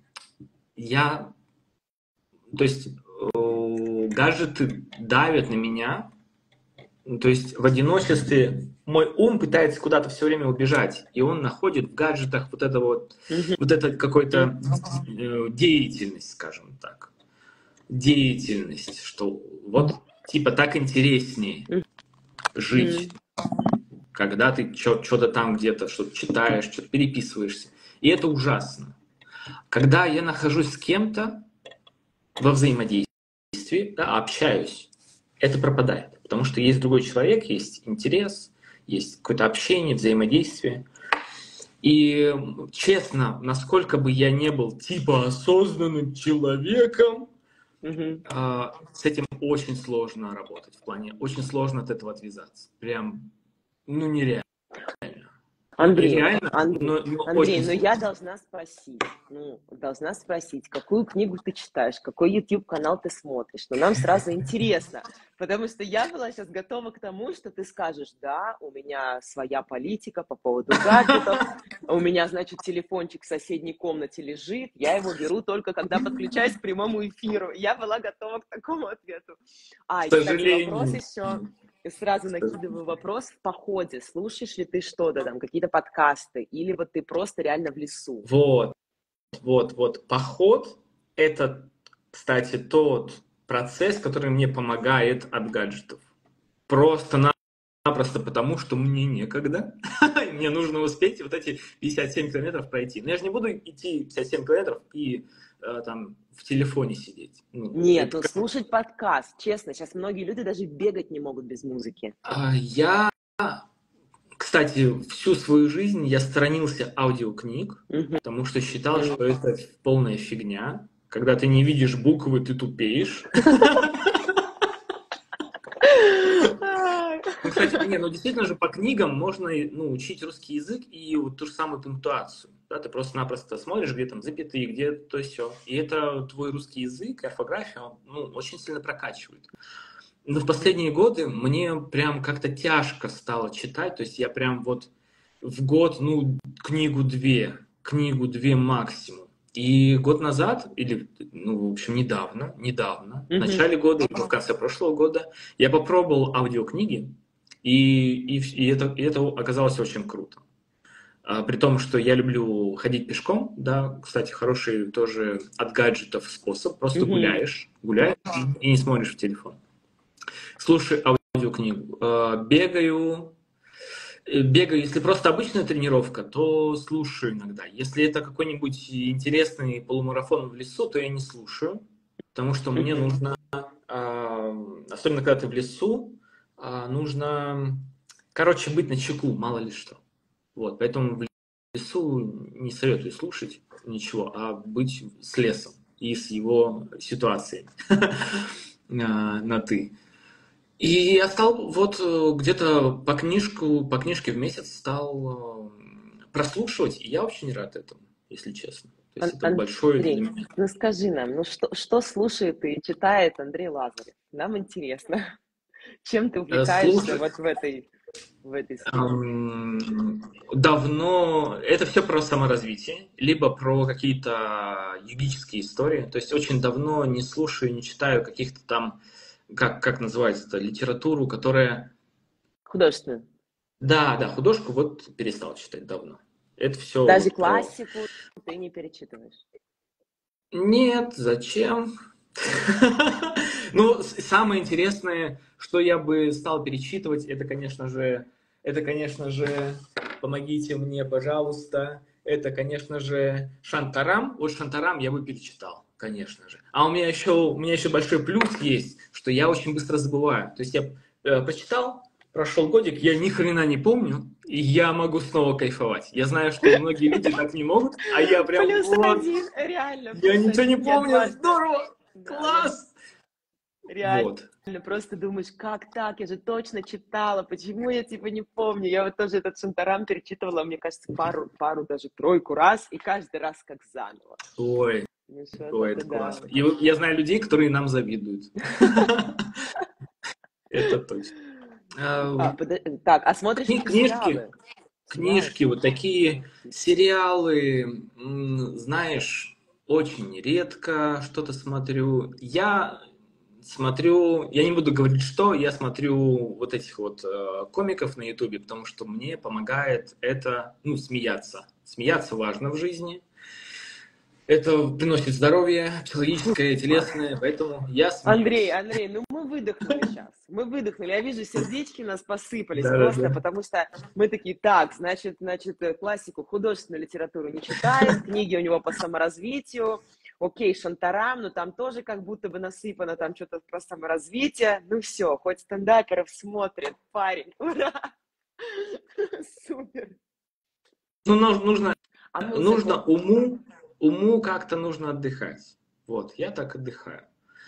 я, то есть э, гаджеты давят на меня, то есть в одиночестве мой ум пытается куда-то все время убежать, и он находит в гаджетах вот это вот, вот это какой-то э, деятельность, скажем так, деятельность, что вот типа так интереснее жить, когда ты что-то там где-то что-то читаешь, что-то переписываешься, и это ужасно. Когда я нахожусь с кем-то во взаимодействии, да, общаюсь, это пропадает, потому что есть другой человек, есть интерес, есть какое-то общение, взаимодействие. И честно, насколько бы я не был типа осознанным человеком, mm-hmm. а, с этим очень сложно работать, в плане, очень сложно от этого отвязаться. Прям, ну, нереально. Андрей, Реально, Андрей, но, но, Андрей, но я должна спросить, ну, должна спросить, какую книгу ты читаешь, какой YouTube-канал ты смотришь, но нам сразу интересно, потому что я была сейчас готова к тому, что ты скажешь, да, у меня своя политика по поводу гаджетов, у меня, значит, телефончик в соседней комнате лежит, я его беру только когда подключаюсь к прямому эфиру, я была готова к такому ответу. А, и, кстати, вопрос еще... И сразу накидываю вопрос: в походе слушаешь ли ты что-то там, какие-то подкасты, или вот ты просто реально в лесу? Вот, вот, вот. Поход — это, кстати, тот процесс, который мне помогает от гаджетов. Просто-напросто потому, что мне некогда. Мне нужно успеть вот эти пятьдесят семь километров пройти. Но я же не буду идти пятьдесят семь километров и э, там в телефоне сидеть. Ну, Нет, это... ну слушать подкаст, честно, сейчас многие люди даже бегать не могут без музыки. Я, кстати, всю свою жизнь я сторонился аудиокниг, угу. потому что считал, что это полная фигня. Когда ты не видишь буквы, ты тупеешь. Ну, кстати, не, ну действительно же по книгам можно ну, учить русский язык и вот ту же самую пунктуацию. Да, ты просто-напросто смотришь, где там запятые, где то все. И это твой русский язык, орфография, он, ну, очень сильно прокачивает. Но в последние годы мне прям как-то тяжко стало читать. То есть я прям вот в год, ну, книгу-две, книгу-две максимум. И год назад, или, ну, в общем, недавно, недавно, mm-hmm. в начале года, в конце прошлого года, я попробовал аудиокниги, и, и, и, это, и это оказалось очень круто. А, при том, что я люблю ходить пешком, да, кстати, хороший тоже от гаджетов способ, просто mm-hmm. гуляешь, гуляешь mm-hmm. и не смотришь в телефон. Слушай аудиокнигу, бегаю, бегаю, если просто обычная тренировка, то слушаю иногда. Если это какой-нибудь интересный полумарафон в лесу, то я не слушаю, потому что мне нужно, особенно когда ты в лесу, нужно, короче, быть начеку, мало ли что. Вот, поэтому в лесу не советую слушать ничего, а быть с лесом и с его ситуацией на «ты». И я стал вот где-то по книжку, по книжке в месяц стал прослушивать, и я очень рад этому, если честно. То есть Ан- это большое... Андрей, ну скажи нам, ну что, что слушает и читает Андрей Лазарев? Нам интересно. Чем ты увлекаешься Слушай, вот в этой, в этой сфере? Давно... Это все про саморазвитие, либо про какие-то юридические истории. То есть очень давно не слушаю, не читаю каких-то там... Как, как называется это, литературу, которая... Художественную. Да, да, художку вот перестал читать давно. Это все... Даже вот классику про... ты не перечитываешь? Нет, зачем? Ну, самое интересное, что я бы стал перечитывать, это, конечно же, это, конечно же, помогите мне, пожалуйста, это, конечно же, Шантарам. Вот Шантарам я бы перечитал. Конечно же. А у меня еще, у меня еще большой плюс есть, что я очень быстро забываю. То есть я э, прочитал, прошел годик, я ни хрена не помню, и я могу снова кайфовать. Я знаю, что многие люди так не могут, а я прям... Плюс вот, один, реально. Я ничего не помню, здорово, класс! Реально. Вот. просто думаешь, как так, я же точно читала, почему я типа не помню. Я вот тоже этот Шантарам перечитывала, мне кажется, пару, пару даже тройку раз, и каждый раз как заново. Ой, Ну, ой, это это да. классно. И вот я знаю людей, которые нам завидуют. Это точно. А, подо- Так, а смотришь Кни- какие Книжки, сериалы? книжки, вот такие сериалы, м, знаешь, очень редко что-то смотрю. Я смотрю, я не буду говорить что, я смотрю вот этих вот э, комиков на Ютубе, потому что мне помогает это, ну, смеяться. Смеяться важно в жизни. Это приносит здоровье психологическое, телесное, поэтому я Андрей, смеюсь. Андрей, ну мы выдохнули сейчас. Мы выдохнули. Я вижу, сердечки у нас посыпались просто, Да-да-да. потому что мы такие, так, значит, значит, э, классику, художественную литературу не читает, книги у него по саморазвитию. Окей, Шантарам, но там тоже как будто бы насыпано, там что-то про саморазвитие. Ну все, хоть стендаперов смотрит, парень, ура! Супер. Ну, нужно, нужно, А нужно музыку? уму, уму как-то нужно отдыхать. Вот, я так отдыхаю.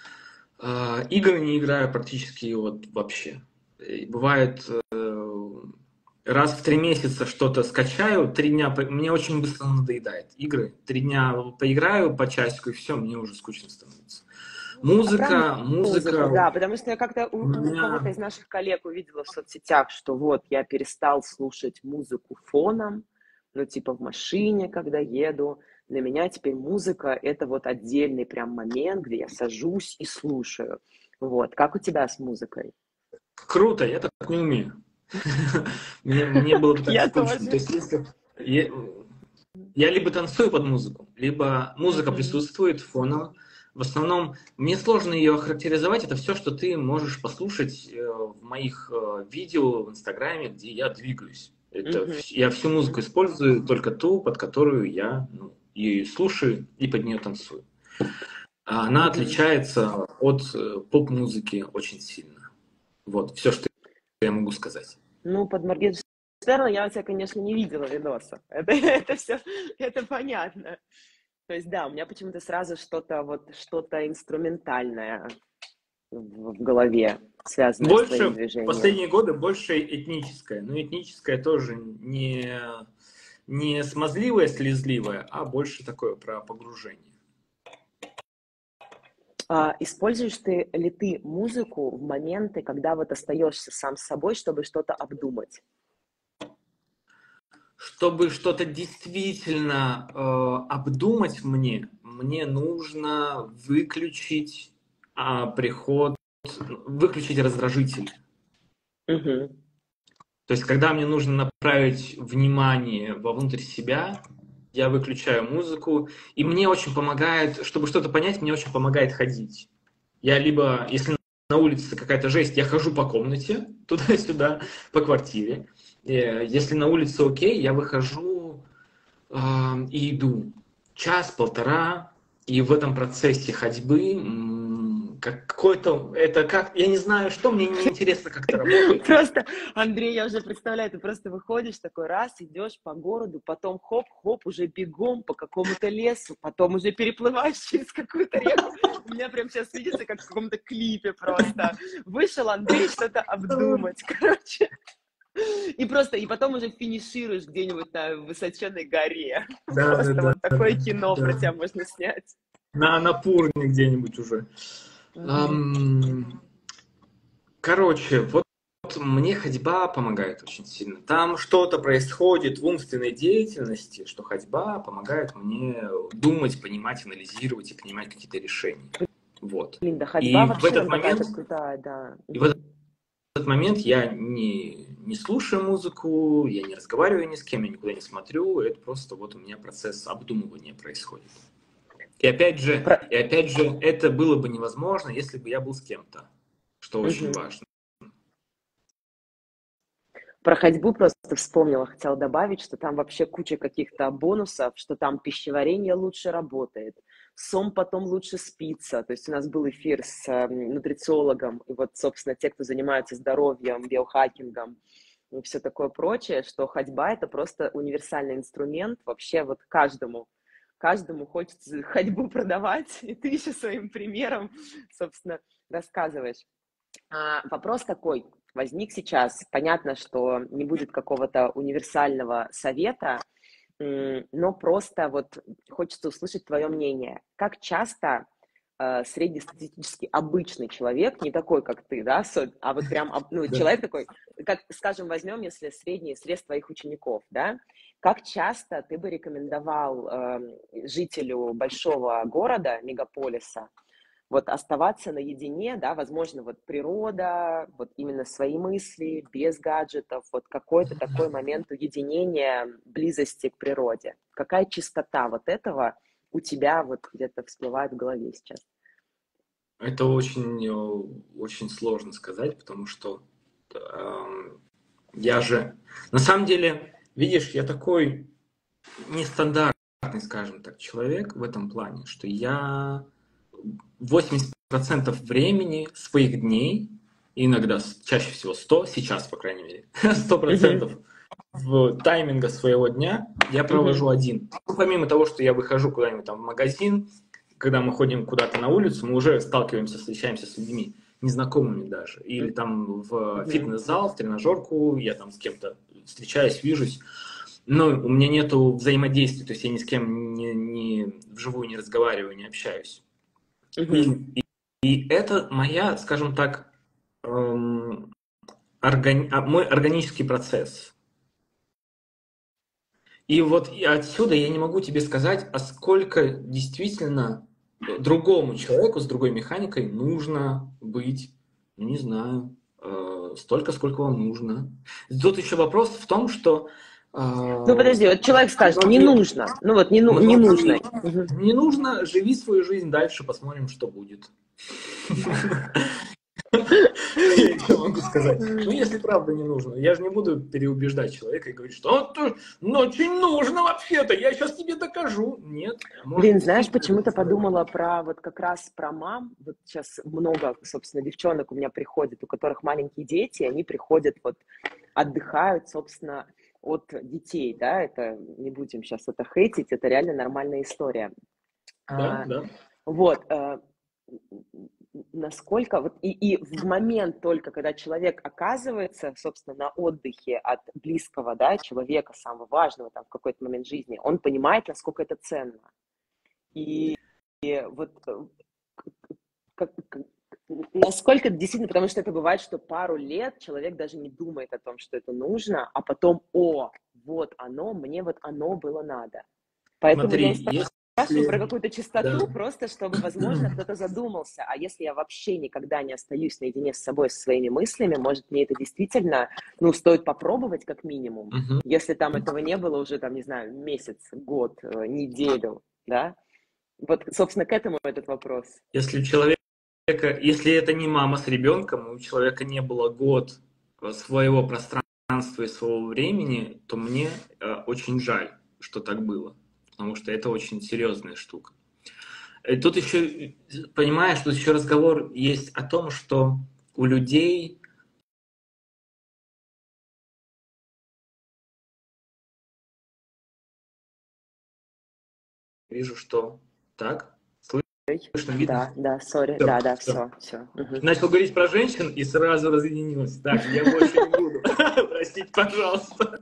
А, игры не играю практически вот вообще. И бывает, э, раз в три месяца что-то скачаю, три дня, по- мне очень быстро надоедает игры. Три дня поиграю по часику, и все, мне уже скучно становится. А про Музыка, музыку, музыка да, потому что я как-то у у, у кого-то меня... из наших коллег увидела в соцсетях, что вот я перестал слушать музыку фоном, ну типа в машине, когда еду. Для меня теперь музыка — это вот отдельный прям момент, где я сажусь и слушаю. Вот, как у тебя с музыкой? Круто, я так не умею. Мне, мне было бы так Я скучно. То тоже. есть, если я, я либо танцую под музыку, либо музыка Мгм. присутствует фоном. В основном мне сложно ее охарактеризовать. Это все, что ты можешь послушать э, в моих э, видео в Инстаграме, где я двигаюсь. Это, Мгм. вс- я всю музыку использую, только ту, под которую я ну, и слушаю, и под нее танцую. А она Мгм. отличается от э, поп-музыки очень сильно. Вот, все, что я могу сказать. Ну, под Моргенштерна я у тебя, конечно, не видела видоса. Это, это все, это понятно. То есть, да, у меня почему-то сразу что-то вот что-то инструментальное в, в голове, связанное с твоим Больше, в движением. последние годы, больше этническое. Но этническое тоже не, не смазливое, слезливое, а больше такое про погружение. А, используешь ты ли ты музыку в моменты, когда вот остаешься сам с собой, чтобы что-то обдумать? Чтобы что-то действительно э, обдумать мне, мне нужно выключить а, приход, выключить раздражитель. Угу. То есть, когда мне нужно направить внимание вовнутрь себя, я выключаю музыку, и мне очень помогает, чтобы что-то понять, мне очень помогает ходить. Я либо, если на улице какая-то жесть, я хожу по комнате, туда-сюда, по квартире. Э, Если на улице окей, я выхожу э, и иду час-полтора, и в этом процессе ходьбы м, как- какой-то, это как, я не знаю, что, мне не интересно, как это работает. Просто, Андрей, я уже представляю, ты просто выходишь такой раз, идешь по городу, потом хоп-хоп, уже бегом по какому-то лесу, потом уже переплываешь через какую-то реку. У меня прям сейчас видится, как в каком-то клипе просто. Вышел Андрей что-то обдумать, короче. И просто, и потом уже финишируешь где-нибудь на высоченной горе. Да, да, Просто да, вот такое да, кино про да. тебя можно снять. На, на Пурне где-нибудь уже. Мгм. Ам, Короче, вот мне ходьба помогает очень сильно. Там что-то происходит в умственной деятельности, что ходьба помогает мне думать, понимать, анализировать и принимать какие-то решения. Вот. Блин, да ходьба И в вообще этот там какая-то момент, крутая, да. и в этот момент я не, не слушаю музыку, я не разговариваю ни с кем, я никуда не смотрю. Это просто вот у меня процесс обдумывания происходит. И опять же, Про- и опять же, это было бы невозможно, если бы я был с кем-то, что очень Мгм. важно. Про ходьбу просто вспомнила, хотела добавить, что там вообще куча каких-то бонусов, что там пищеварение лучше работает, сон потом лучше спится. То есть у нас был эфир с э, нутрициологом, и вот, собственно, те, кто занимается здоровьем, биохакингом и все такое прочее, что ходьба — это просто универсальный инструмент вообще вот каждому. Каждому хочется ходьбу продавать, и ты еще своим примером, собственно, рассказываешь. А, вопрос такой возник сейчас. Понятно, что не будет какого-то универсального совета, но просто вот хочется услышать твое мнение. Как часто э, среднестатистически обычный человек, не такой, как ты, да, а вот прям ну, Да. человек такой, как, скажем, возьмем, если средний срез твоих учеников, да, как часто ты бы рекомендовал э, жителю большого города, мегаполиса, вот оставаться наедине, да, возможно, вот природа, вот именно свои мысли, без гаджетов, вот какой-то такой момент уединения, близости к природе. Какая частота вот этого у тебя вот где-то всплывает в голове сейчас? Это очень, очень сложно сказать, потому что э, я же, на самом деле, видишь, я такой нестандартный, скажем так, человек в этом плане, что я восемьдесят процентов времени своих дней, иногда чаще всего сто, сейчас, по крайней мере, сто процентов в тайминга своего дня я провожу mm-hmm. один. Ну, помимо того, что я выхожу куда-нибудь там в магазин, когда мы ходим куда-то на улицу, мы уже сталкиваемся, встречаемся с людьми, незнакомыми даже. Или там в фитнес-зал, в тренажерку, я там с кем-то встречаюсь, вижусь. Но у меня нету взаимодействия, то есть я ни с кем не, не, вживую не разговариваю, не общаюсь. Mm-hmm. И, и это моя, скажем так, эм, органи... мой органический процесс. И вот отсюда я не могу тебе сказать, а сколько действительно другому человеку с другой механикой нужно быть, ну, не знаю, э, столько, сколько вам нужно. Тут еще вопрос в том, что... Э, ну, подожди, вот человек скажет, не нужно. Ну, вот не, ну, не нужно. Не нужно, живи свою жизнь дальше, посмотрим, что будет. Я еще могу сказать. Ну, если правда не нужно. Я же не буду переубеждать человека и говорить, что ну, очень нужно вообще-то, я сейчас тебе докажу. Нет. Блин, знаешь, почему-то подумала про вот как раз про мам. Вот сейчас много, собственно, девчонок у меня приходит, у которых маленькие дети, они приходят, вот отдыхают, собственно, от детей, да, это, не будем сейчас это хейтить, это реально нормальная история. Да, а, да. Вот, а, насколько, вот и, и в момент только, когда человек оказывается, собственно, на отдыхе от близкого, да, человека, самого важного там в какой-то момент жизни, он понимает, насколько это ценно. И, и вот как, как, насколько действительно, потому что это бывает, что пару лет человек даже не думает о том, что это нужно, а потом, о, вот оно, мне вот оно было надо. Поэтому Смотри, я спрашиваю если... про какую-то чистоту, да. просто чтобы, возможно, кто-то задумался, а если я вообще никогда не остаюсь наедине с собой, со своими мыслями, может, мне это действительно, ну, стоит попробовать как минимум, uh-huh. если там этого не было уже, там, не знаю, месяц, год, неделю, да? Вот, собственно, к этому этот вопрос. Если у человека, если это не мама с ребенком, у человека не было год своего пространства и своего времени, то мне э, очень жаль, что так было, потому что это очень серьезная штука. И тут еще, понимаешь, тут еще разговор есть о том, что у людей вижу, что так. Слышно, видно? Да, да, сори, да, да, все, все. Угу. Начал говорить про женщин и сразу разъединился. Так, я больше не буду. Простите, пожалуйста.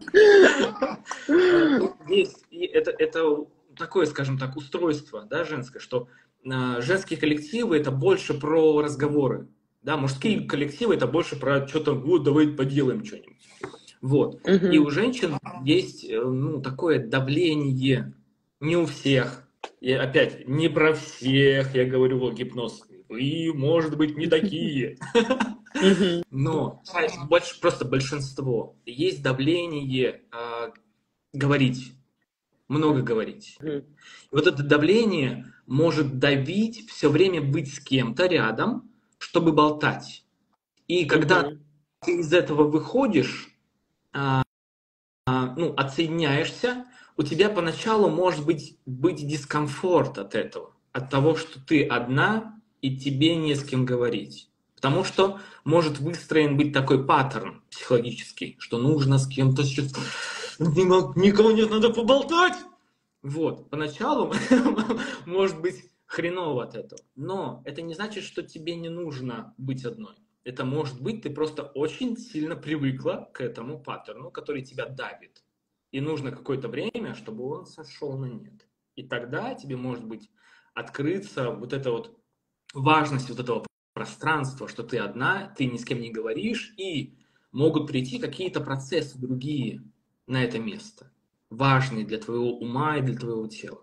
Есть, и это, это такое, скажем так, устройство, да, женское, что э, женские коллективы это больше про разговоры, да, мужские коллективы это больше про что-то, вот, давай поделаем что-нибудь. Вот. И у женщин есть, ну, такое давление, не у всех. И опять, не про всех, я говорю, о, гипноз. Вы, может быть, не такие. Но больше, просто большинство. Есть давление э, говорить, много говорить. И вот это давление может давить, все время быть с кем-то рядом, чтобы болтать. И когда ты из этого выходишь, э, э, ну, отсоединяешься, у тебя поначалу может быть, быть дискомфорт от этого, от того, что ты одна и тебе не с кем говорить. Потому что может выстроен быть такой паттерн психологический, что нужно с кем-то сейчас... Никого нет, надо поболтать! Вот, поначалу может быть хреново от этого. Но это не значит, что тебе не нужно быть одной. Это может быть, ты просто очень сильно привыкла к этому паттерну, который тебя давит. И нужно какое-то время, чтобы он сошел на нет. И тогда тебе может быть открыться вот эта вот важность вот этого пространства, что ты одна, ты ни с кем не говоришь, и могут прийти какие-то процессы другие на это место, важные для твоего ума и для твоего тела.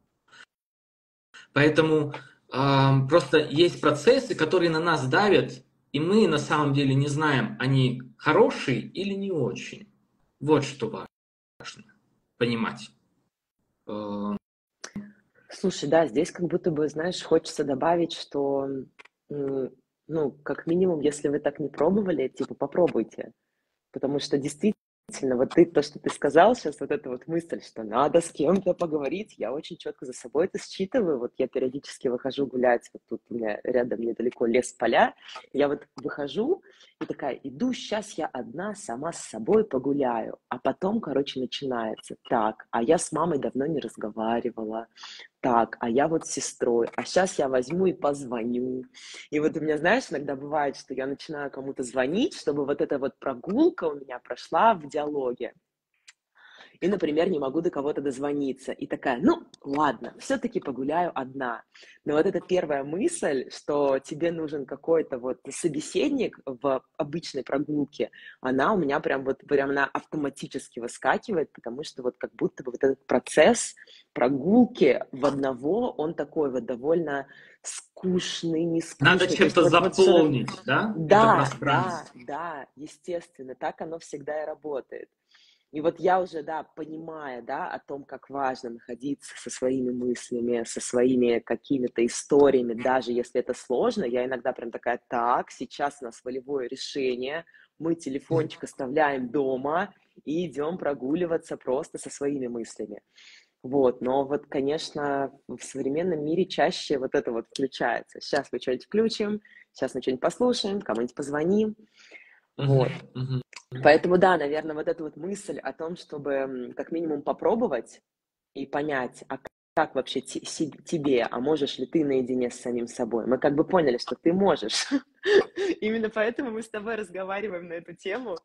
Поэтому э, просто есть процессы, которые на нас давят, и мы на самом деле не знаем, они хорошие или не очень. Вот что важно понимать. Э, Слушай, да, здесь как будто бы, знаешь, хочется добавить, что, м, ну, как минимум, если вы так не пробовали, типа, попробуйте. Потому что действительно, вот ты, то, что ты сказал сейчас, вот эта вот мысль, что надо с кем-то поговорить, я очень четко за собой это считываю. Вот я периодически выхожу гулять, вот тут у меня рядом недалеко лес, поля, я вот выхожу и такая, иду, сейчас я одна сама с собой погуляю, а потом, короче, начинается, так, а я с мамой давно не разговаривала, так, а я вот с сестрой, а сейчас я возьму и позвоню. И вот у меня, знаешь, иногда бывает, что я начинаю кому-то звонить, чтобы вот эта вот прогулка у меня прошла в диалоге. И, например, не могу до кого-то дозвониться. И такая, ну, ладно, все-таки погуляю одна. Но вот эта первая мысль, что тебе нужен какой-то вот собеседник в обычной прогулке, она у меня прям вот прям она автоматически выскакивает, потому что вот как будто бы вот этот процесс прогулки в одного, он такой вот довольно скучный, не Надо скучный. То есть чем-то вот, вот что-то... заполнить, да, это Да, да, пространство. да, естественно, так оно всегда и работает. И вот я уже, да, понимая, да, о том, как важно находиться со своими мыслями, со своими какими-то историями, даже если это сложно, я иногда прям такая, так, сейчас у нас волевое решение, мы телефончик оставляем дома и идем прогуливаться просто со своими мыслями. Вот, но вот, конечно, в современном мире чаще вот это вот включается. Сейчас мы что-нибудь включим, сейчас мы что-нибудь послушаем, кому-нибудь позвоним, вот. Мгм, мгм. Поэтому, да, наверное, вот эта вот мысль о том, чтобы как минимум попробовать и понять, а как вообще те- си- тебе, а можешь ли ты наедине с самим собой. Мы как бы поняли, что ты можешь. Именно поэтому мы с тобой разговариваем на эту тему.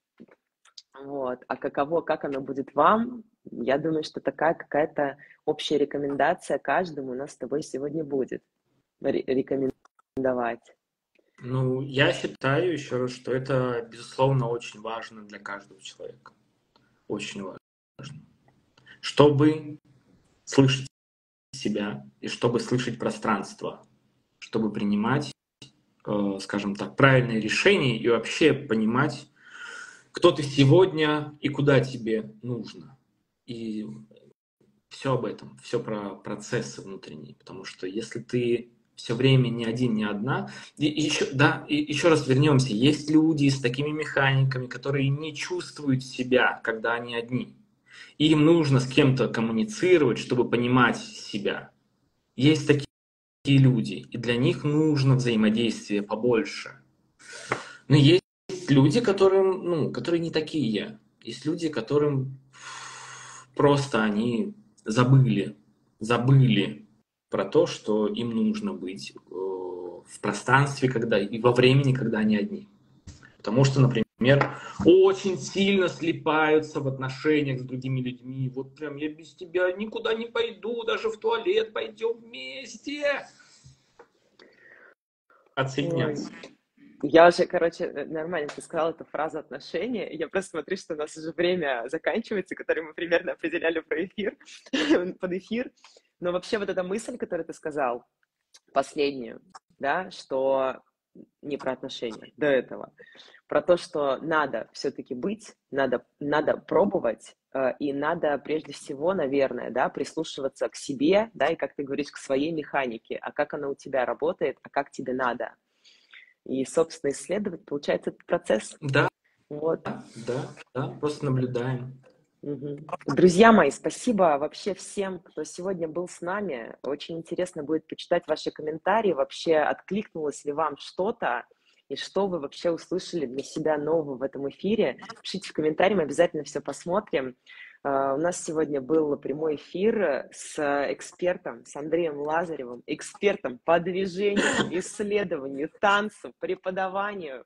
Вот. А каково, как оно будет вам, я думаю, что такая какая-то общая рекомендация каждому у нас с тобой сегодня будет ре- рекомендовать. Ну, я считаю еще раз, что это, безусловно, очень важно для каждого человека. Очень важно. Чтобы слышать себя и чтобы слышать пространство, чтобы принимать, э, скажем так, правильные решения и вообще понимать, кто ты сегодня и куда тебе нужно. И все об этом, все про процессы внутренние. Потому что если ты все время не один, не одна. И, и еще, да, и еще раз вернемся. Есть люди с такими механиками, которые не чувствуют себя, когда они одни. И им нужно с кем-то коммуницировать, чтобы понимать себя. Есть такие люди, и для них нужно взаимодействие побольше. Но есть люди, которым, ну, которые не такие. Есть люди, которым просто они забыли, забыли про то, что им нужно быть э, в пространстве, когда и во времени, когда они одни. Потому что, например, очень сильно слипаются в отношениях с другими людьми. Вот прям я без тебя никуда не пойду, даже в туалет пойдем вместе. Отсоединяться. Ой. Я уже, короче, нормально, ты сказала эту фразу отношения. Я просто смотрю, что у нас уже время заканчивается, которое мы примерно определяли про эфир, под эфир. Но вообще вот эта мысль, которую ты сказал, последнюю, да, что не про отношения, до этого, про то, что надо все-таки быть, надо, надо пробовать, э, и надо прежде всего, наверное, да, прислушиваться к себе, да, и, как ты говоришь, к своей механике, а как она у тебя работает, а как тебе надо. И, собственно, исследовать, получается, этот процесс. Да, Вот. да, да, просто наблюдаем. Мгм. Друзья мои, спасибо вообще всем, кто сегодня был с нами. Очень интересно будет почитать ваши комментарии. Вообще, откликнулось ли вам что-то, и что вы вообще услышали для себя нового в этом эфире. Пишите в комментарии, мы обязательно все посмотрим. У нас сегодня был прямой эфир с экспертом, с Андреем Лазаревым, экспертом по движению, исследованию, танцу, преподаванию.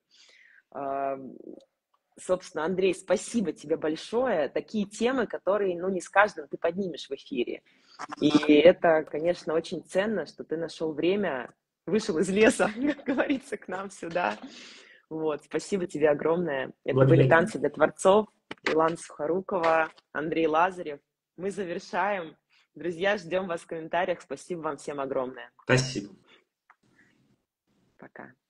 Собственно, Андрей, спасибо тебе большое. Такие темы, которые, ну, не с каждым ты поднимешь в эфире. И это, конечно, очень ценно, что ты нашел время, вышел из леса, как говорится, к нам сюда. Вот, спасибо тебе огромное. Это Благодарю. были «Танцы для творцов». Илана Сухорукова, Андрей Лазарев. Мы завершаем. Друзья, ждем вас в комментариях. Спасибо вам всем огромное. Спасибо. Пока.